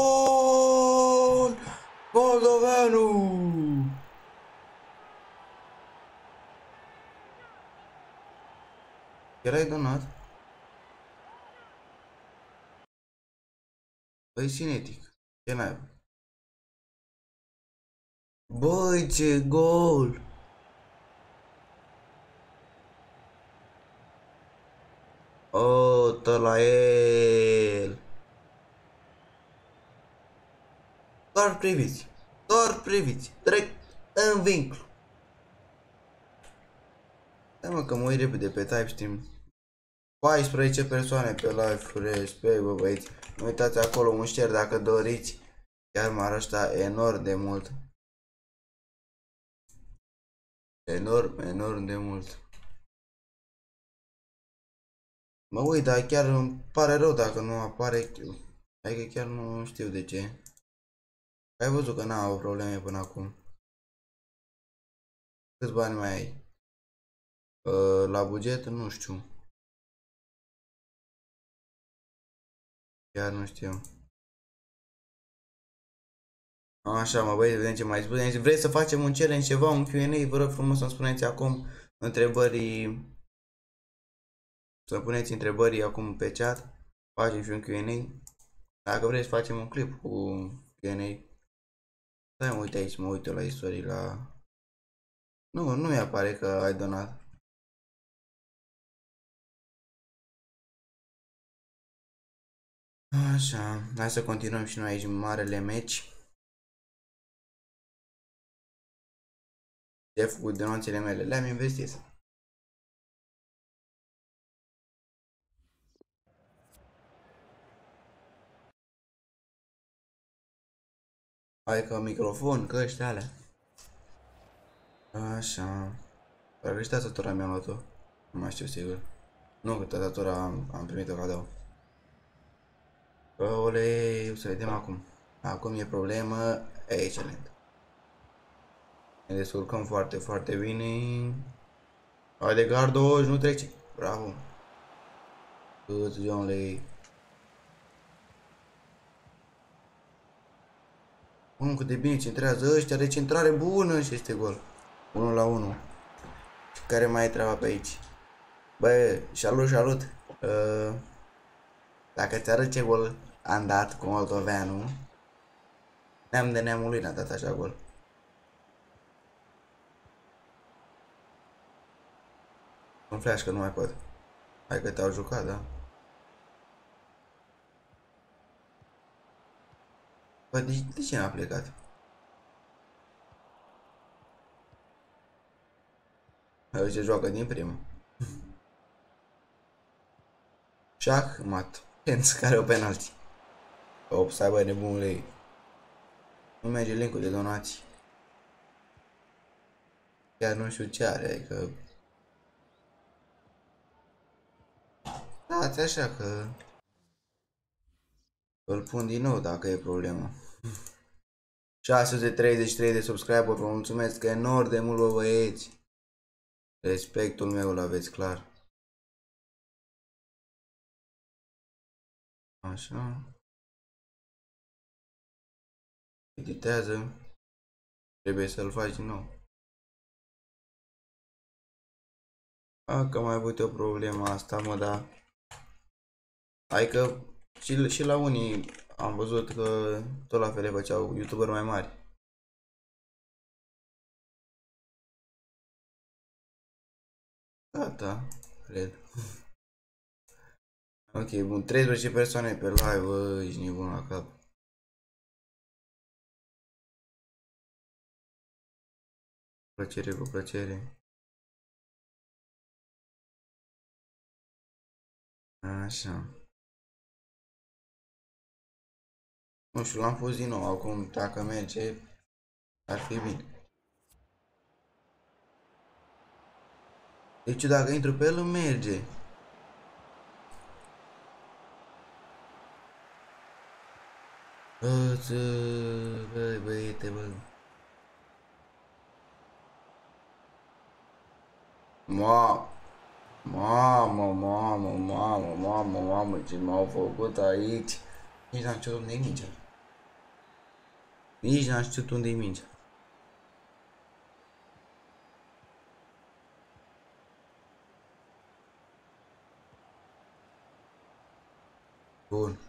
gol! Moldoveanu! Erai donat? Băi, cinetic. Ce n-ai? Băi, ce gol! O, tă la el! Doar priviți! Doar priviți! Trec în vincul! Stai mă că mă uit repede pe Typestream. paisprezece persoane pe live, respect, bă băieți. Nu uitați acolo un share dacă doriți. Chiar m-ar ajuta enorm de mult. Enorm, enorm de mult. Mă uit, dar chiar îmi pare rău dacă nu apare. Adică chiar nu știu de ce. Ai văzut că n-am avut probleme până acum. Câți bani mai ai? Uh, la buget? Nu știu. Chiar nu știu. Așa, mă băieți, vedem ce mai spuneți. Vreți să facem un challenge, ceva, un Q and A? Vă rog frumos să-mi spuneți acum întrebări. Să puneți întrebări acum pe chat. Facem și un Q and A. Dacă vreți, facem un clip cu Q and A. Stai, mă uite aici, mă uit la istorie, la... Nu, nu mi-apare că ai donat. Așa, hai să continuăm și noi aici marele meci. Ce făcut denunțele mele, le-am investit. Hai că microfon, că ăștia alea. Așa. Dar că și tastatura mi-am luat-o. Nu mai știu sigur. Nu, că tastatura am, am primit-o cadou. Olei, să vedem acum. Acum e problemă. Excelent. Ne descurcăm foarte, foarte bine. Haide, Gardoș, nu trece. Bravo. Câți, Johnley. Unul cât de bine centrează ăștia, de centrare bună și este gol. unu la unu. Și care mai e treaba pe aici? Bă, salut, salut. Uh, dacă ți arăt ce gol am dat cu Moldoveanu, neam de neamul lui n-a dat așa gol. Un flash că nu mai pot. Hai că te-au jucat, da? Bă, de, de ce n-a plecat? Hai, ce joacă din primă. Șahmat. Hens care o penalti. Op, să aibă nebunule. Nu merge link-ul de donații. Chiar nu știu ce are, adică... Dați așa că... Îl pun din nou dacă e problema. șase sute treizeci și trei de subscriber, vă mulțumesc enorm de mult, bă băieți. Respectul meu îl aveți clar. Așa. Editează. Trebuie să-l faci din nou. A, că am mai avut o problemă asta, mă, dar... Hai că și, și la unii am văzut că tot la fel le făceau youtuberi mai mari. Gata, cred. Ok, bun, treisprezece persoane pe live, bă, ești nebun la cap. Plăcere cu plăcere. Așa. Nu știu, l-am pus din nou, acum dacă merge, ar fi bine. Deci dacă intru pe el, merge. Bă, bă, băiete, bă. Ma, mamă, mamă, mamă, mamă, mamă, ce m-au făcut aici. Nici n-am știut unde-i mingea. Nici n-am știut unde-i mingea. Bun.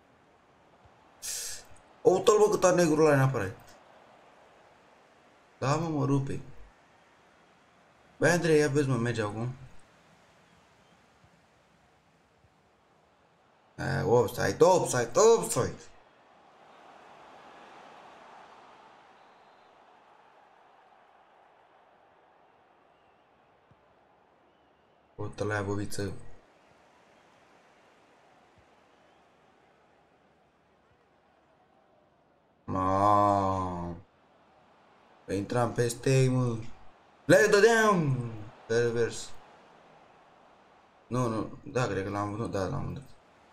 Uite-l, bă, cât a negrul ăla neapărat. Da, mă, mă rupe. Băi, Andrei, ia vezi, mă, merge acum. Uh, offside, offside, offside. Uite-l aia, bobiță. Maaaa. Intram peste ei, mă. Le dădeam! Pervers. Nu, nu, da, cred că l-am văzut, da, l-am văzut.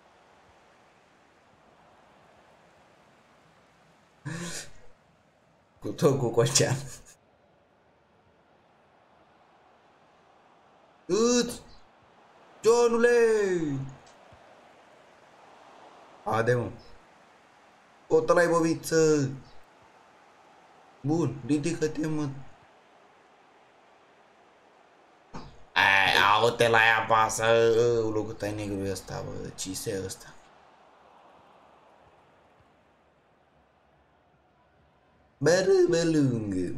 Cu tot cu Cocean. Îți! Johnule! Ade, mă. O tălai, bobiță! Bun, ridică-te, mă. Ai, au-te la ea pasă, ău, cât ai negru ăsta, bă, cise ăsta. Bără, bă, lungă.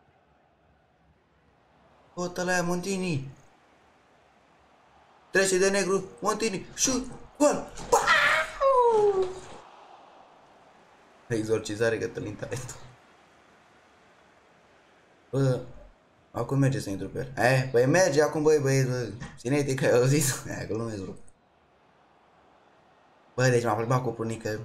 O la ea, Montini. Trece de negru, Montini, șut, gol, pau! Exorcizare Cătălin Talentul. Bă, acum merge să intru pe el. Eh, păi merge acum, băi, băi, bă. Ține-te că ai auzit. Aia, că lumea zbru. Bă, deci m-a plimbat cu punică.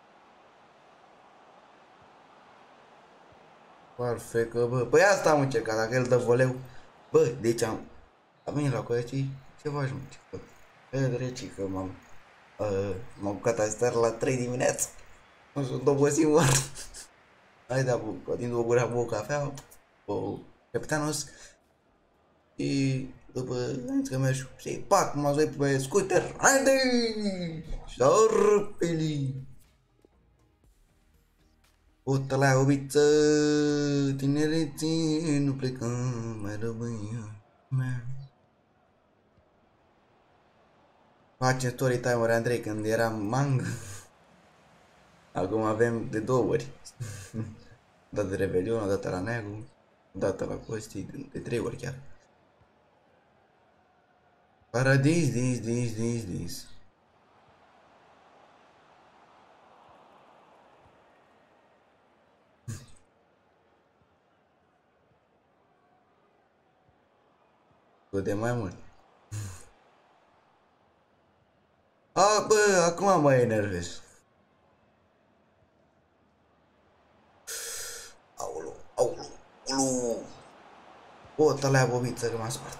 Parfecă, bă. Păi asta am încercat, dacă el dă voleu. Bă, deci am... Am venit la colegii. Ce faci, mă? Ce fac? E, dreci, că m-am... Uh, m-am bucat astea la trei dimineața. Nu sunt obosit, mă. Hai, da, bă, din două gura, bă, cafea. Bă, capitanus. Și după am zis că mergi și pac, m-am zis pe scooter, haide! Șarpeli! O tălea o viță, tinereții, nu plecăm, mai rămâi mea. Facem story time-uri, Andrei, când eram mang. Acum avem de două ori. O dată de Revelion, o dată la Neagu, o dată la Costi, de, de trei ori chiar. Paradis, dis, dis, dis, dis. Cu de mai mult. A, bă, acum mă enervez. Aulu, aulu, aulu. O, tălea bobiță că m-a spart.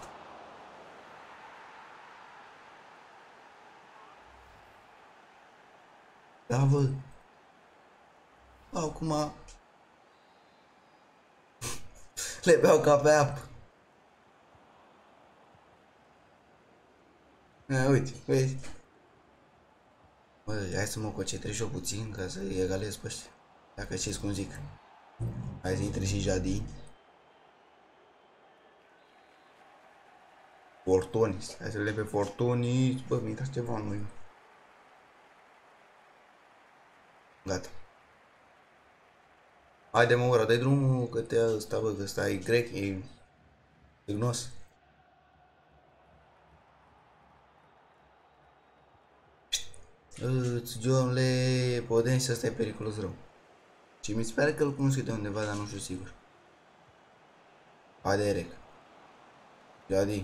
Da, bă. Acum le beau ca pe apă. A, uite, vezi? Bă, hai să mă concentrez și eu puțin ca să egalez pe ăștia. Dacă știți cum zic. Hai să intre și Jadi. Fortunis. Hai să le pe Fortunis. Bă, mi-a intrat ceva în noi. Gata. Haide mă, ora, dai drumul că te ăsta, bă, că ăsta e grec, e ignos. Îți, Johnle, Podensi, ăsta e periculos rău. Și mi se pare că îl cunosc de undeva, dar nu știu sigur. Haide, Erec. Jadi.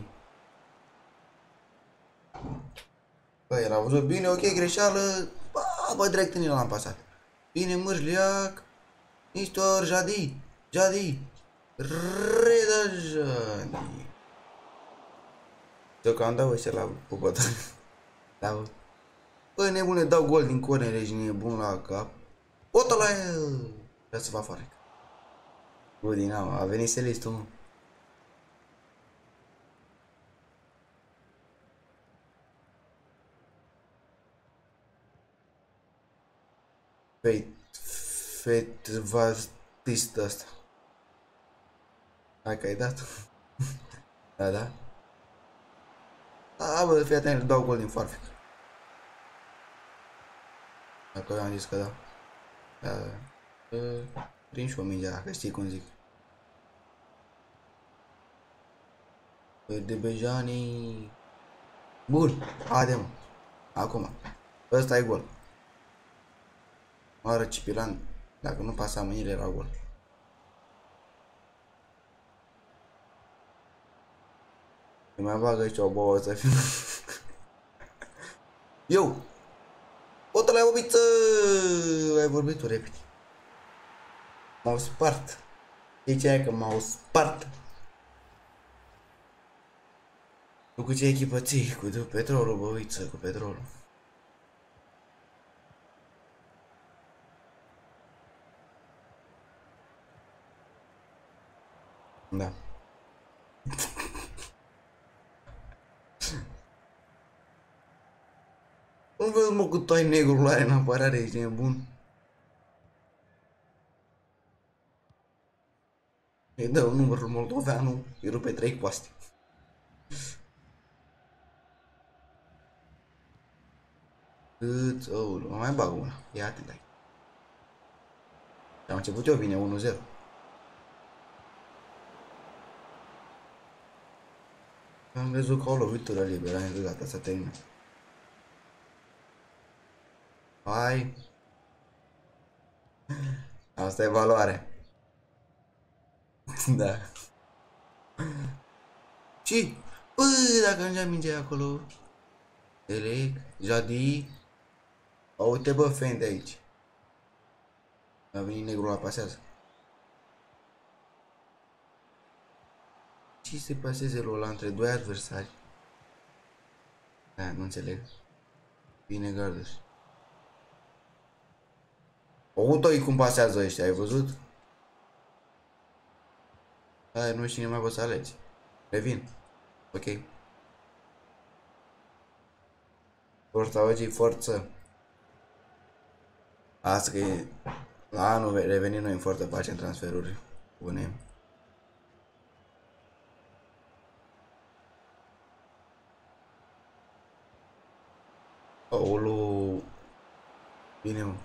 Bă, era văzut bine, ok, greșeală. Ba, bă, direct în el l-am pasat. Bine, mârliac. Mister Jadi. Jadi. Reda Jadi. Deocamdată ăștia la pupătă. Da, bă. Bă, nebune, dau gol din corner, ești nebun la cap. Ota la el. Vrea să fac farec. Bă, din nou, a venit Celestul, mă. Fate, Fate Vastist ăsta. Hai că ai dat. Da, da. A, bă, fii atent, dau gol din farfec. Dacă eu am zis că da. Da, da. Prin și o mingea, dacă știi cum zic. De Bejani. Bun, haide mă. Acum. Ăsta e gol. Oară Cipiran. Dacă nu pasa mâinile era gol. Îi mai bagă aici o bouă să fiu. Eu! Otă la obiță! Ai vorbit tu repede. M-au spart. E ce că m-au spart. Tu cu ce echipă ții? Cu petrolul, băuiță, cu petrolul. Da. Nu vezi, mă, cu tai negrul are în apărare, ești nebun. Îi dă un numărul moldoveanu, îi rupe trei coaste. Cât, oh, mă mai bag una. Ia atent aici. Am început eu bine, unu zero. Am văzut că o lovitură liberă, am zis gata, să termină. Hai. Asta e valoare. Da. Și, bă, dacă ajungea mingea acolo. Elec, Jadi. Uite, bă, fan de aici. A venit negrul la pasează. Ce se paseze ăla între doi adversari? Da, nu înțeleg. Bine, Gardas. Uite-i cum pasează ăștia, ai văzut? Hai, nu știu cine mai poți să alegi. Revin. Ok. Forța ogii, forță. Asta că e... La anul revenim noi în forță, facem transferuri bune. Aolo. Bine, mă.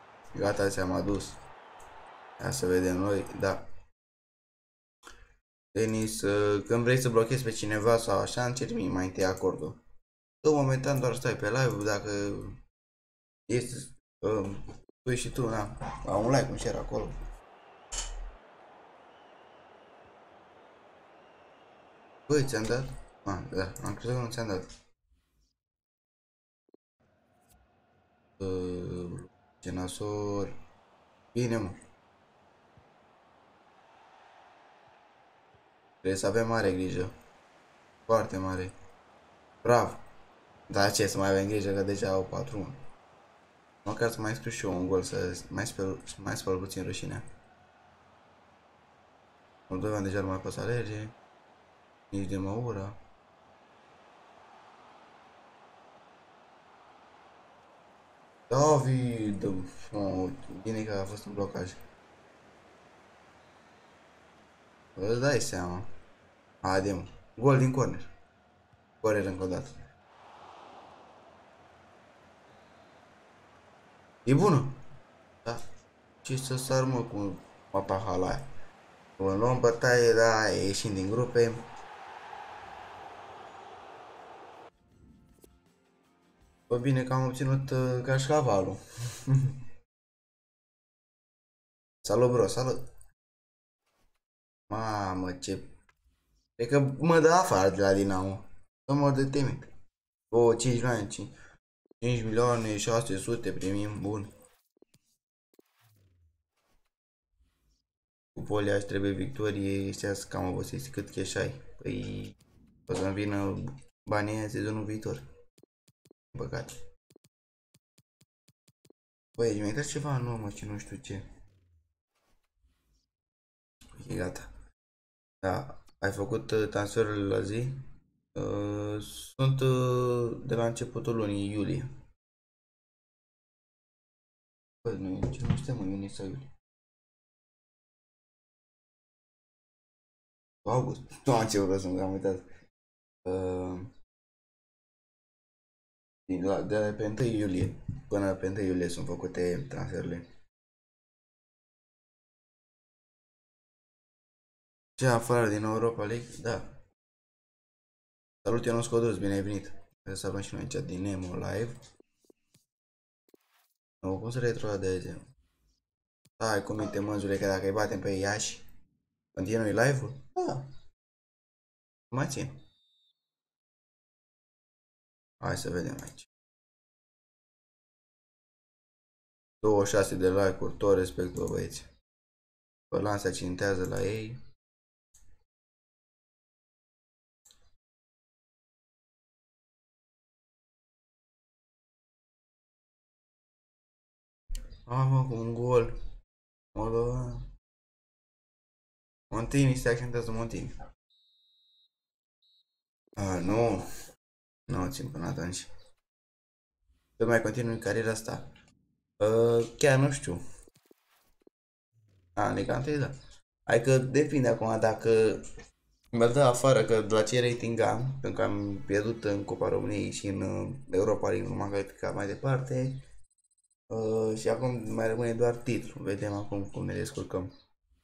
Gata, ți-am adus. Ia să vedem noi, da. Denis, uh, când vrei să blochezi pe cineva sau așa, încerci mai întâi acordul. Tu momentan doar stai pe live, dacă ești, uh, pui și tu, na, la un like, un share acolo. Băi, ți-am dat? Ah, da, am crezut că nu ți-am dat. Uh, ce nasol. Bine, mă. Trebuie să avem mare grijă. Foarte mare. Bravo. Dar ce să mai avem grijă că deja au patru unu. Măcar să mai scriu și eu un gol să mai spăl, mai spăl puțin rușinea. Moldovean deja nu mai pot să alerge. Nici de mă ură. David! Oh, bine că a fost un blocaj. Îți dai seama. Haide, mă. Gol din corner. Corner încă o dată. E bună! Da. Ce să sar, mă, cu apa halaia. Când luăm bătaie, da, ieșim din grupe. Bă, bine că am obținut uh, cașcavalul. Salut, bro, salut. Mamă, ce... Cred că mă dă afară de la Dinamo. Să mor de temet. O, cinci milioane, cinci milioane, șase sute primim, bun. Cu Poliaș trebuie victorie, ăștia să cam obosiți cât cash ai. Păi, o să-mi vină banii aia sezonul viitor. Păcat. Băi, mi-ai dat ceva în urmă și nu știu ce. E gata. Da, ai făcut uh, transferurile la zi? Uh, sunt uh, de la începutul lunii iulie. Băi, nu, nici nu știu, mă, iunie sau iulie. August. Nu am ce vreau să-mi am uitat. Uh, din, la, de la pe întâi iulie până pe întâi iulie sunt făcute transferurile. Ce afară din Europa League? Da. Salut, Ionuț Codruț, bine ai venit. Trebuie să avem și noi aici din Nemo Live. Nu, cum să retrogradeze? Stai cu minte, mânzule, că dacă îi batem pe Iași, continui live-ul? Da. Mai țin. Hai să vedem aici. douăzeci și șase de like-uri, tot respectul, băieți. Balanța cintează la ei. Ah, mă, cu un gol. Moldova. Montini, se accentează Montini. Ah, nu. Nu țin până atunci. Să mai continui cariera asta. Uh, chiar nu știu. A, în Liga unu, da. Adică depinde acum dacă mă dă afară, că la ce rating am, pentru că am pierdut în Cupa României și în uh, Europa League, nu m-am calificat mai departe. Uh, și acum mai rămâne doar titlu. Vedem acum cum ne descurcăm.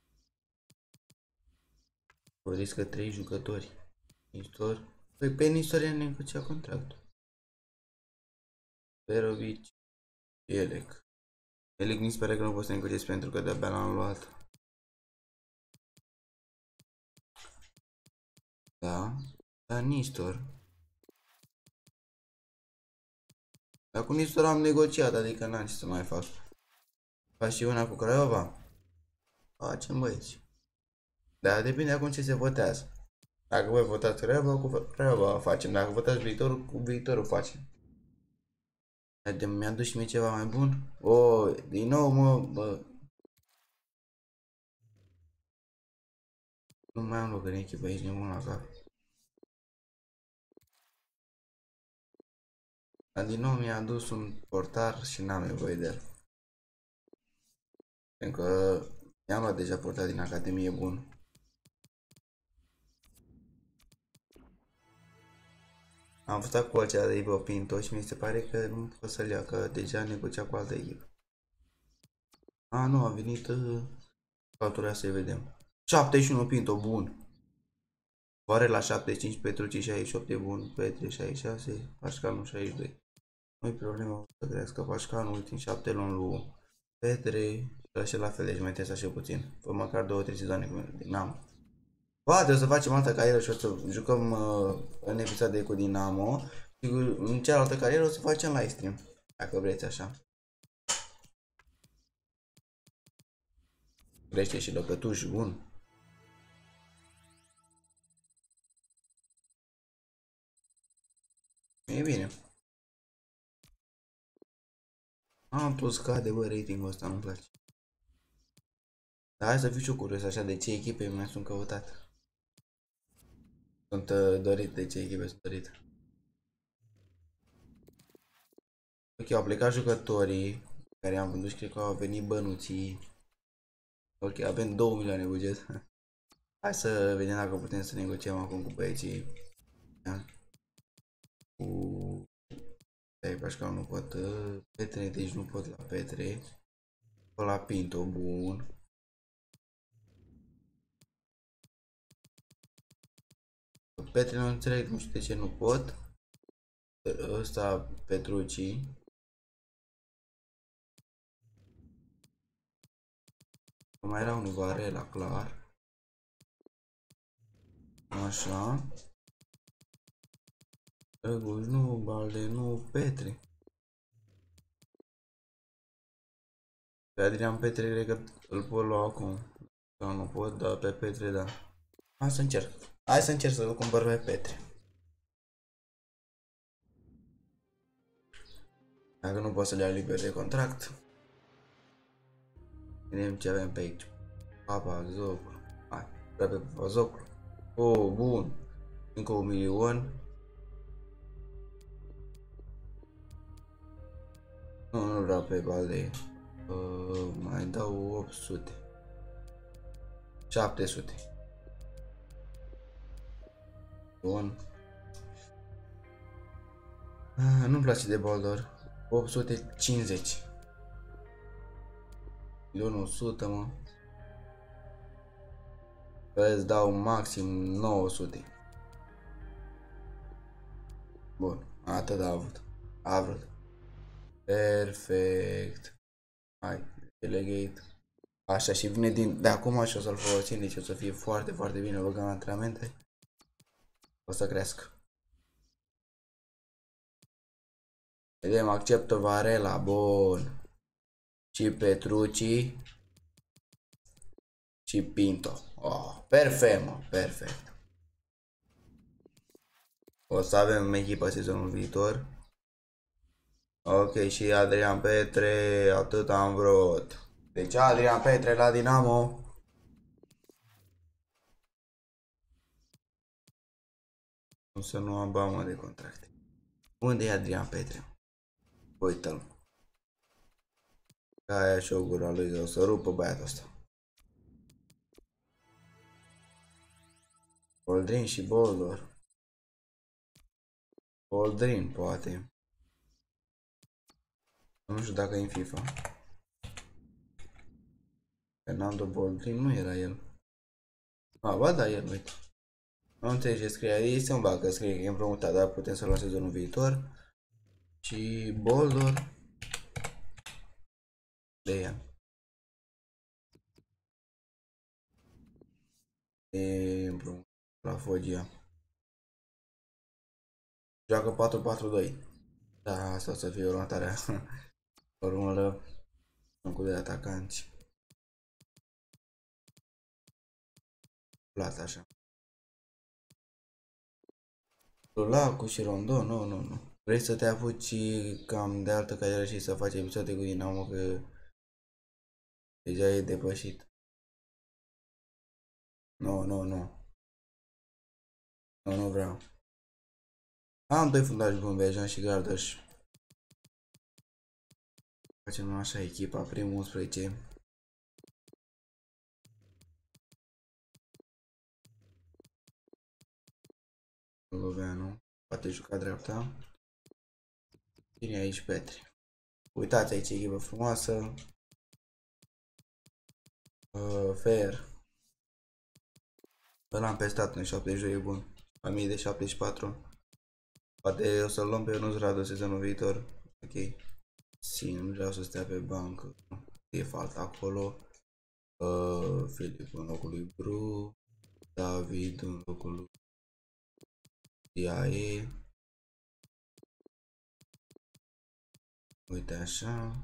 O riscă trei jucători. Nistor. Păi pe Nistor i-a negociat contractul. Perovic. Elec. Elec mi se pare că nu pot să negociez pentru că de-abia l-am luat. Da. Dar Nistor. Dar cu Nistor am negociat, adică n-am ce să mai fac. Faci și una cu Craiova? Facem, băieți. Dar depinde acum ce se votează. Dacă voi votați Craiova, cu Craiova facem. Dacă votați viitorul, cu viitorul facem. Haide, mi-a dus și mie ceva mai bun. O, din nou, mă, bă. Nu mai am loc în echipă, aici nebun la cap. Dar din nou mi-a adus un portar și n-am nevoie de el. Pentru că i-am luat deja portar din Academie bun. Am votat cu acela de Ivo Pinto și mi se pare că nu pot să-l ia, că deja negocia cu altă echipă. A, nu, a venit uh, altura să-i vedem. șaptezeci și unu Pinto, bun. Varela șaptezeci și cinci, Petrucci șaizeci și opt, e bun, Petre șaizeci și șase, Pașcanu șaizeci și doi. Nu-i problemă să crească Pașcanu, ultim șapte luni lui Petre și la fel, deci mai trebuie să așa puțin. Fă măcar două trei sezoane cu Dinamo. Poate o să facem altă carieră și o să jucăm uh, în episoade cu Dinamo și în cealaltă carieră o să facem live stream, dacă vreți așa. Crește și lăcătuș, bun. E bine. Am tot scade, bă, ratingul ăsta, nu-mi place. Dar hai să fiu și eu curios așa de ce echipe mai sunt căutate. Sunt uh, dorit, de ce echipe sunt dorite. Ok, au plecat jucătorii care am vândut și cred că au venit bănuții. Ok, avem două milioane buget. Hai să vedem dacă putem să negociem acum cu băieții. Da? Cu... Stai, Pașcanu nu pot. Petre, deci nu pot la Petre. Pot la Pinto, bun. Petre nu înțeleg, nu știu de ce nu pot. Ăsta Petrucci. Mai era unul Varela, clar. Așa. Răguș, nu, Balde, nu, Petre. Pe Adrian Petre cred că îl pot lua acum. Sau nu pot, dar pe Petre da. Hai să încerc. Hai să încerc să-l cumpăr pe Petre. Dacă nu pot să le iau liber de contract. Vedem ce avem pe aici. Papa Zocru. Hai, vrea pe Papa Zocru. Oh, bun. Încă un milion. Nu, nu vreau pe Balde. Uh, mai dau opt sute. șapte sute. Bun. Ah, nu-mi place de Baldor. opt sute cincizeci. o sută, mă. Îți dau maxim nouă sute. Bun, atât a avut. A vrut. Perfect. Hai, delegate. Așa, și vine din de acum și o să-l folosim, deci o să fie foarte, foarte bine băgăm antrenamente. O să crească. Vedem, acceptă Varela, bun. Și Petrucci. Și Pinto. Oh, perfect, mă, perfect. O să avem echipă sezonul viitor. Ok, și Adrian Petre, atât am vrut. Deci Adrian Petre la Dinamo. O să nu am bani de contracte. Unde e Adrian Petre? Uite-l. Aia și o gura lui, o să rupă băiatul ăsta. Boldrin și Boldor. Boldrin, poate. Nu știu dacă e în FIFA. Fernando Boldrin nu era el. A, ba da, el, uite. Nu înțeleg ce scrie aici, este un bug că scrie că e împrumutat, dar putem să-l luăm sezonul viitor. Și Boldor. De ea. E împrumutat la Foggia. Joacă patru patru doi. Da, asta o să fie următoarea formulă. Cu de atacanți. Plata așa. Lulacu și Rondon, nu, nu, nu. Vrei să te apuci cam de altă carieră și să faci episoade cu Dinamo, că deja e depășit. Nu, nu, nu. Nu, nu vreau. Am doi fundași buni, Bejan și Gardaș. Facem așa echipa, primul unsprezece. Loveanu, poate juca dreapta. Vine aici Petri. Uitați aici, echipă frumoasă. Uh, fair. Ăla am pestat în șaptezeci și doi, e bun. Hamid de șaptezeci și patru. Poate o să-l luăm pe Ionuț Radu sezonul viitor. Ok. Sim, nu vreau să stea pe bancă. E fault acolo. Uh, Filip în locul lui Bru. David în locul lui Iae. Uite așa.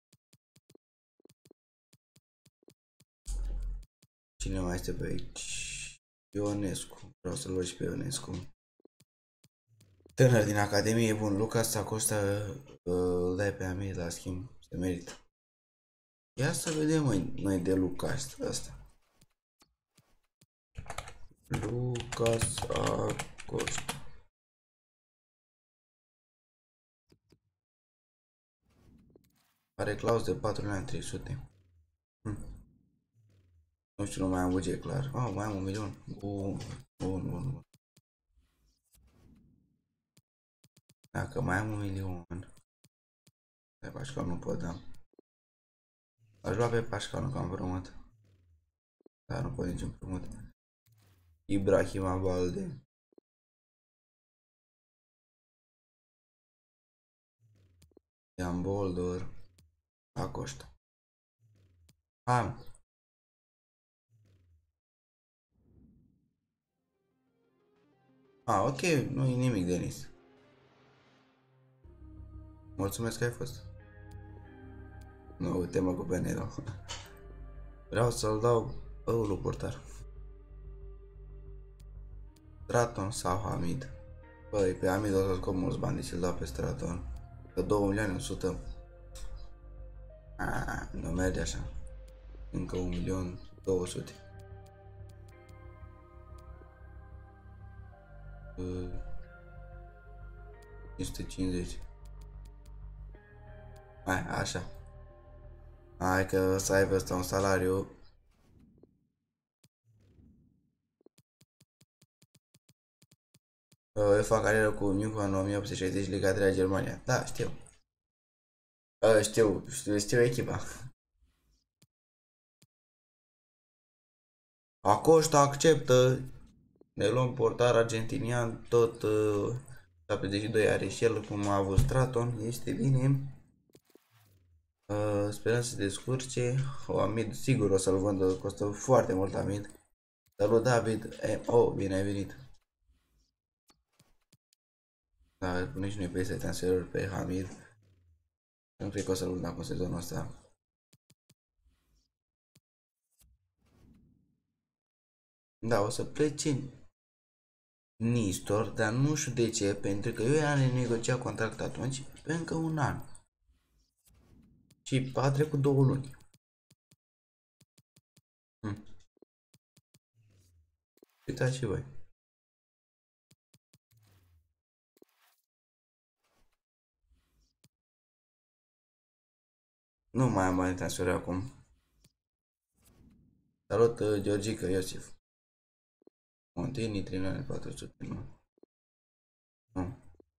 Cine mai este pe aici? Ionescu. Vreau să-l văd și pe Ionescu. Tânăr din Academie e bun. Lucas Acosta îl dai pe Amir la schimb. Se merită. Ia să vedem mai noi de Lucas asta. Lucas Acosta. Are clauz de patru milioane trei sute. Hm. Nu știu, nu mai am buget clar. Oh, mai am un milion. Bun, bun, bun, bun. Dacă mai am un milion. Pe Pașcal nu pot da. Aș lua pe Pașcal, nu că am împrumut. Dar nu pot nici împrumut. Ibrahim Abalde. Ian Boldor. Acosta. Hai. Ah, ok, nu e nimic, Denis. Mulțumesc că ai fost. Nu, uite-mă cu Benero. Vreau să-l dau Ăulu portar. Straton sau Hamid? Băi, pe Hamid o să scop mulți bani, deci îl dau pe Straton. Că două milioane o sută. Ah, nu merge așa. Încă un milion două sute. cinci sute cincizeci. Hai, așa. Hai că să aibă ăsta un salariu. Eu fac carieră cu Newcastle în o mie opt sute șaizeci, Liga trei Germania. Da, știu. Știu, știu, știu echipa. Acosta acceptă. Ne luăm portar argentinian, tot uh, șaptezeci și doi are și el, cum a avut Straton, este bine. Uh, sperăm să se descurce. O Amid, sigur o să-l vândă, costă foarte mult Amid. Salut David, e, oh, bine ai venit. Da, pune și noi peste transferuri pe Hamid. Nu cred că o să-l vând acum sezonul ăsta. Da, o să plece Nistor, dar nu știu de ce, pentru că eu i-am renegociat contractul atunci pe încă un an. Și a trecut două luni. Hm. Uitați și voi. Nu mai am bani transfer acum. Salut, Georgica Iosif. Montini, trei milioane patru sute, nu. Nu.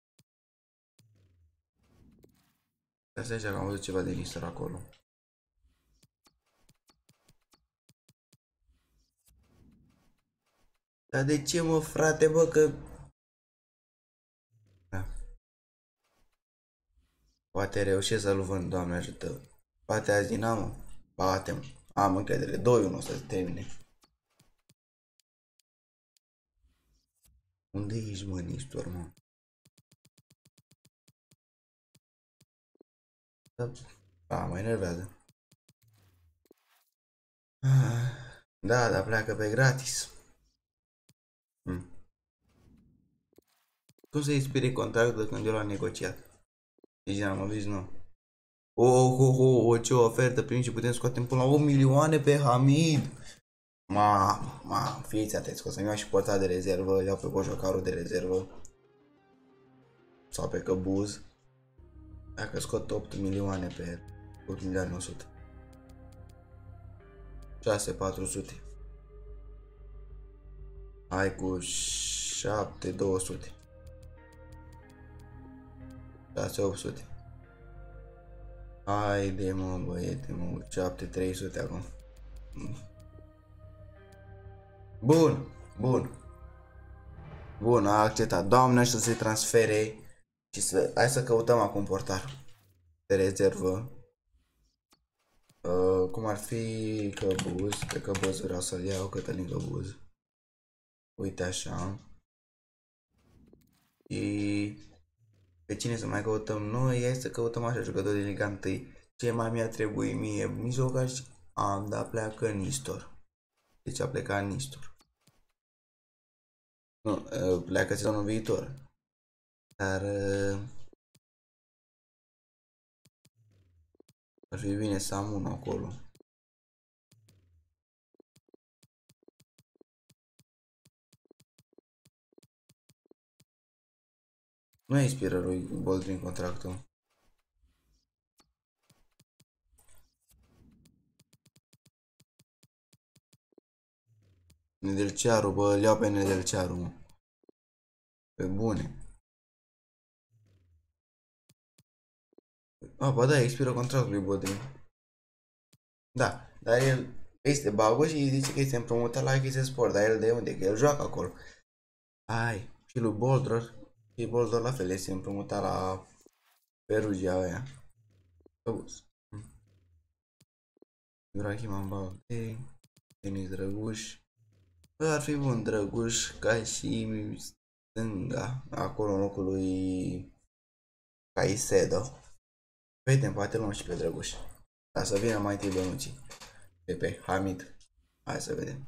Asta așa că am văzut ceva de Nistor acolo. Dar de ce, mă, frate, bă, că... Da. Poate reușesc să-l vând, Doamne ajută. Poate azi Dinamo. Bate-mă. Am încredere. doi unu o să se termine. Unde ești, mă, Nistor, mă? Da, da, mă enervează. Da, dar pleacă pe gratis. Hmm. Cum să expire contractul când eu l-am negociat? Deci am zis nu. Oh, oh, oh, oh, ce ofertă primim și putem scoate până la opt milioane pe Hamid. Mamă, mamă, fiți atenți că o să-mi iau și porta de rezervă, iau pe Cojocaru de rezervă. Sau pe Căbuz. Dacă scot opt milioane pe opt milioane o sută. șase patru sute. Hai cu șapte două sute. șase opt sute. Haide, mă, băiete, mă, șapte trei sute acum. Bun. Bun. Bun, a acceptat. Doamne, și să se transfere. Și să... Hai să căutăm acum portar. De rezervă. Uh, cum ar fi Căbuz. Pe Căbuz vreau să-l iau. Cătălin Căbuz. Uite așa. Și... Pe cine să mai căutăm noi? Hai să căutăm așa jucători de Liga unu. Ce mai mi-a trebuit mie? Mijlocaș. Am, dar pleacă Nistor. Deci a plecat Nistor. Nu, uh, pleacă sezonul viitor. Dar... Uh, ar fi bine să am unul acolo. Nu expiră lui Boldrin contractul. Nedelcearu, bă, îl iau pe Nedelcearu, mă. Pe bune. A, ba da, expiră contractul lui Boldrin. Da, dar el este bagă și zice că este împrumutat la Chise Sport, dar el de unde? Că el joacă acolo. Ai, și lui Boldrer, și Boldrer la fel este împrumutat la Perugia aia. Căbuz. Ibrahim Ambalde, Denis Drăguș. Bă, ar fi bun Drăguș ca și stânga, acolo în locul lui Caicedo. Vedem, poate luăm și pe Drăguș. Dar să vină mai întâi bănuții. De pe Hamid. Hai să vedem.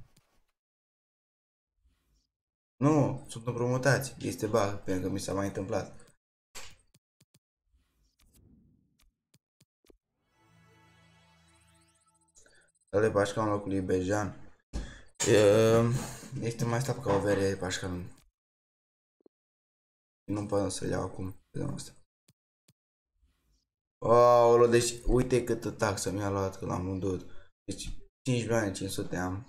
Nu, sunt împrumutați. Este bug, pentru că mi s-a mai întâmplat. Dă-le Pașca în locul lui Bejan. Este mai slab ca o vere Pașca. Nu pot să-l iau acum. Vedem asta. Aolo, deci uite câtă taxă mi-a luat când l-am vândut. Deci cinci milioane cinci sute am.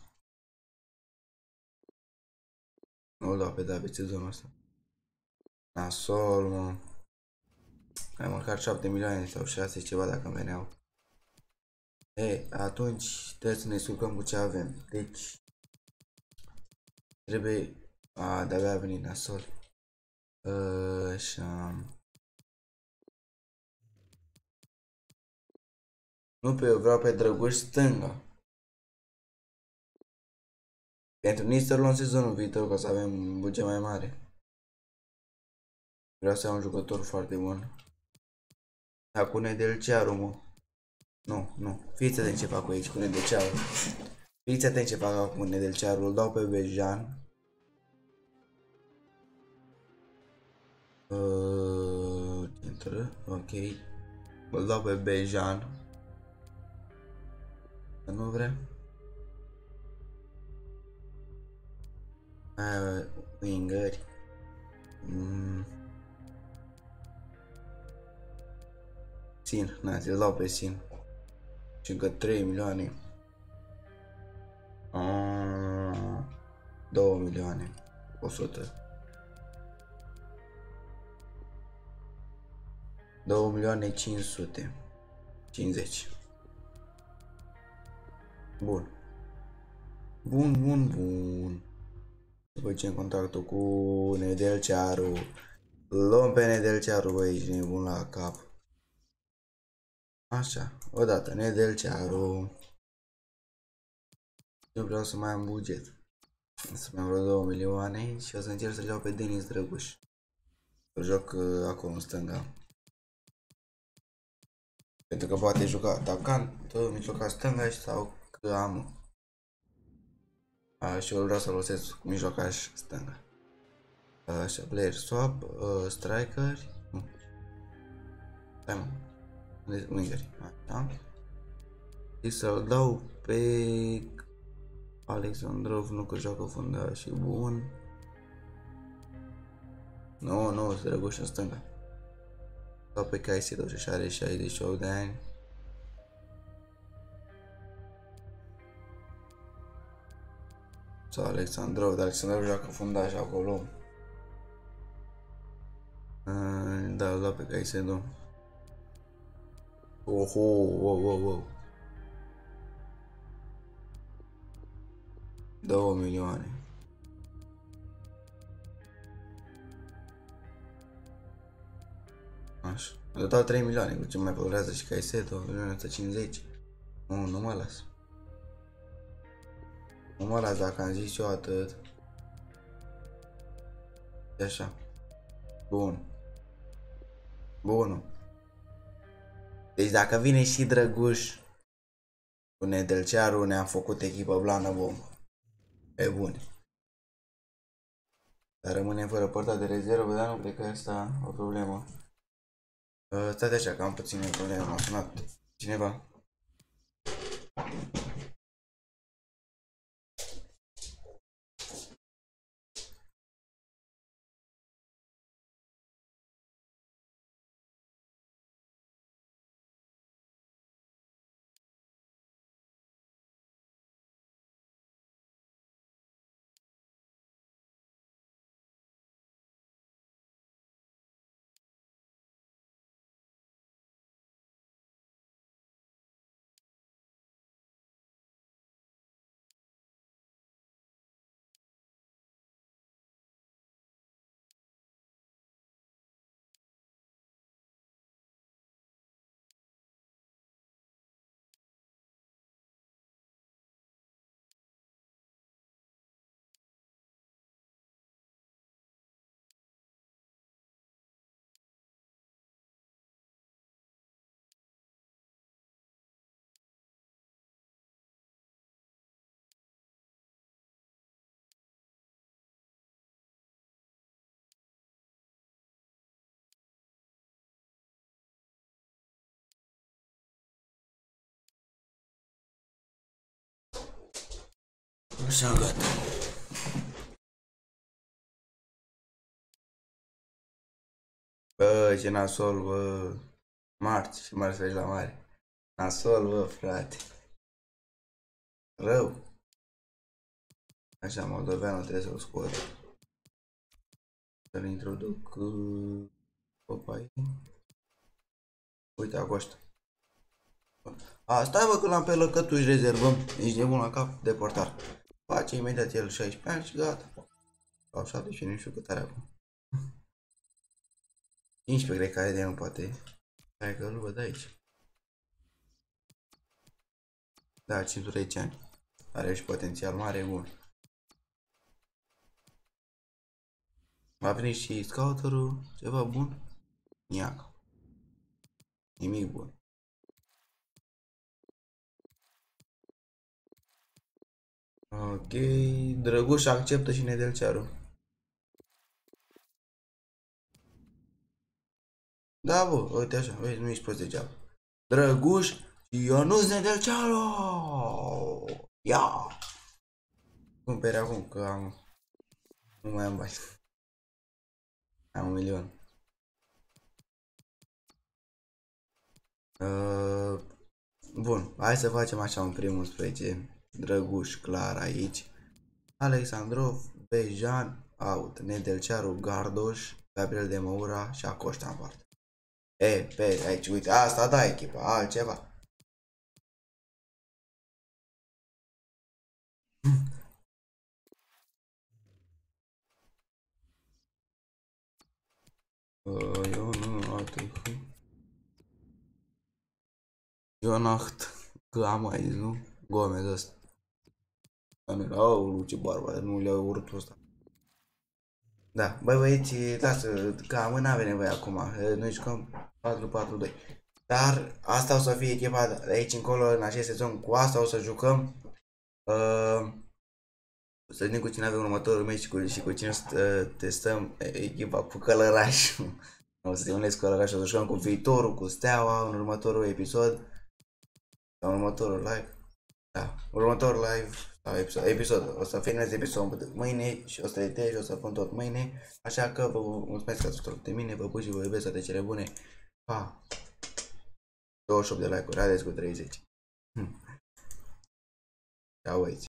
Nu-l dau pe David sezonul ăsta. Nasol, mă. Ai măcar șapte milioane sau șase ceva dacă îmi veneau. E, atunci trebuie să ne surcăm cu ce avem. Deci trebuie... A, de-abia a venit Nasol. Așa... Nu pe eu, vreau pe Drăguș stânga. Pentru Nistor luăm sezonul viitor ca să avem un buget mai mare. Vreau să am un jucător foarte bun. Da, cu Nedelcearu, mă. Nu, nu. Fiți atent ce fac aici cu Nedelcearu. Fiți atent ce fac cu Nedelcearu. Îl dau pe Bejan. Uh, intră. Ok. Îl dau pe Bejan. Nu vrea. Aia, wingări. Mm. Sin, na, ți-l dau pe Sin. Și încă trei milioane. Ah, două milioane. o sută. două milioane cinci sute cincizeci. Bun. Bun, bun, bun. După ce în contactul cu Nedelcearu. Luăm pe Nedelcearu, băi, ești nebun la cap. Așa, odată, Nedelcearu. Eu vreau să mai am buget. Să mai am vreo două milioane și o să încerc să iau pe Denis Drăguș. Să joc uh, acolo în stânga. Pentru că poate juca atacant, mijlocaș stânga sau că am. A, și eu vreau să folosesc cu mijlocaș stânga. Așa, player swap, uh, striker. Nu. Stai mă. Wingeri. Așa. Și să-l dau pe Alexandrov, nu că joacă fundaș și bun. Nu, nu, se Drăguș în stânga. Dau pe Caicedo și are șaizeci și opt de ani. Sau Alexandrov, dar Alexandrov joacă fundaș acolo. Da, îl dau pe Caicedo. Oho, wow, wow, wow. două milioane. Total trei milioane, cu ce mai valorează și Caicedo, o milion o sută cincizeci. Nu, nu mă las. Nu mă las dacă am zis eu atât. E așa. Bun. Bun. Deci dacă vine și Drăguș cu Nedelcearu, ne-am făcut echipă blană bombă. E bun. Dar rămânem fără porta de rezervă, dar nu cred că asta o problemă. Uh, stați așa că am puține probleme, m-a sunat cineva. Așa, gata. Bă, ce nasol, bă. Marți și marți vezi la mare. Nasol, bă, frate. Rău. Așa, moldoveanul trebuie să-l scot. Să-l introduc. Opa. Uite, acoștă. A, stai bă că l-am pe lăcătuși, rezervăm. Ești nebun la cap, de portar. Face imediat el șaisprezece ani și gata. Sau șaptesprezece, nu știu cât are acum. cincisprezece cred că are de el, poate. Hai că îl văd aici. Da, cincisprezece ani. Are și potențial mare, bun. A venit și scouterul, ceva bun. Niac. Nimic bun. Ok, Drăguș acceptă și Nedelcearu. Da, bă, uite așa, vezi, nu ești prost degeaba. Drăguș și Ionuț Nedelcearu! Ia! Cumpere acum, că am... Nu mai am bani. Am un milion. Uh, bun, hai să facem așa un primul unsprezece. Drăguș, clar aici. Alexandrov, Bejan, out. Nedelcearu, Gardoș, Gabriel de Moura și Acoșta în parte. E, pe aici, uite, asta da echipa, altceva. Uh, eu nu, alte. Ionacht, că am aici, nu? Gomez ăsta. Aoleu, ce barbă, nu le-au urât ăsta. Da, băi băieți, lasă, că am n-avem nevoie acum, noi jucăm patru patru doi. Dar asta o să fie echipa de aici încolo, în acest sezon, cu asta o să jucăm. Uh, să vedem cu cine avem următorul meci și cu, și cu cine o să testăm echipa cu Călăraș. O să te unesc cu Călăraș, o să jucăm cu viitorul, cu Steaua, în următorul episod. Sau în următorul live. Da, următorul live sau episod, episod. O să filmez episodul mâine și o să editez și o să pun tot mâine. Așa că vă mulțumesc că ați fost de mine, vă pun și vă iubesc, toate cele bune. Pa! douăzeci și opt de like-uri, haideți cu treizeci. Ciao, băieți!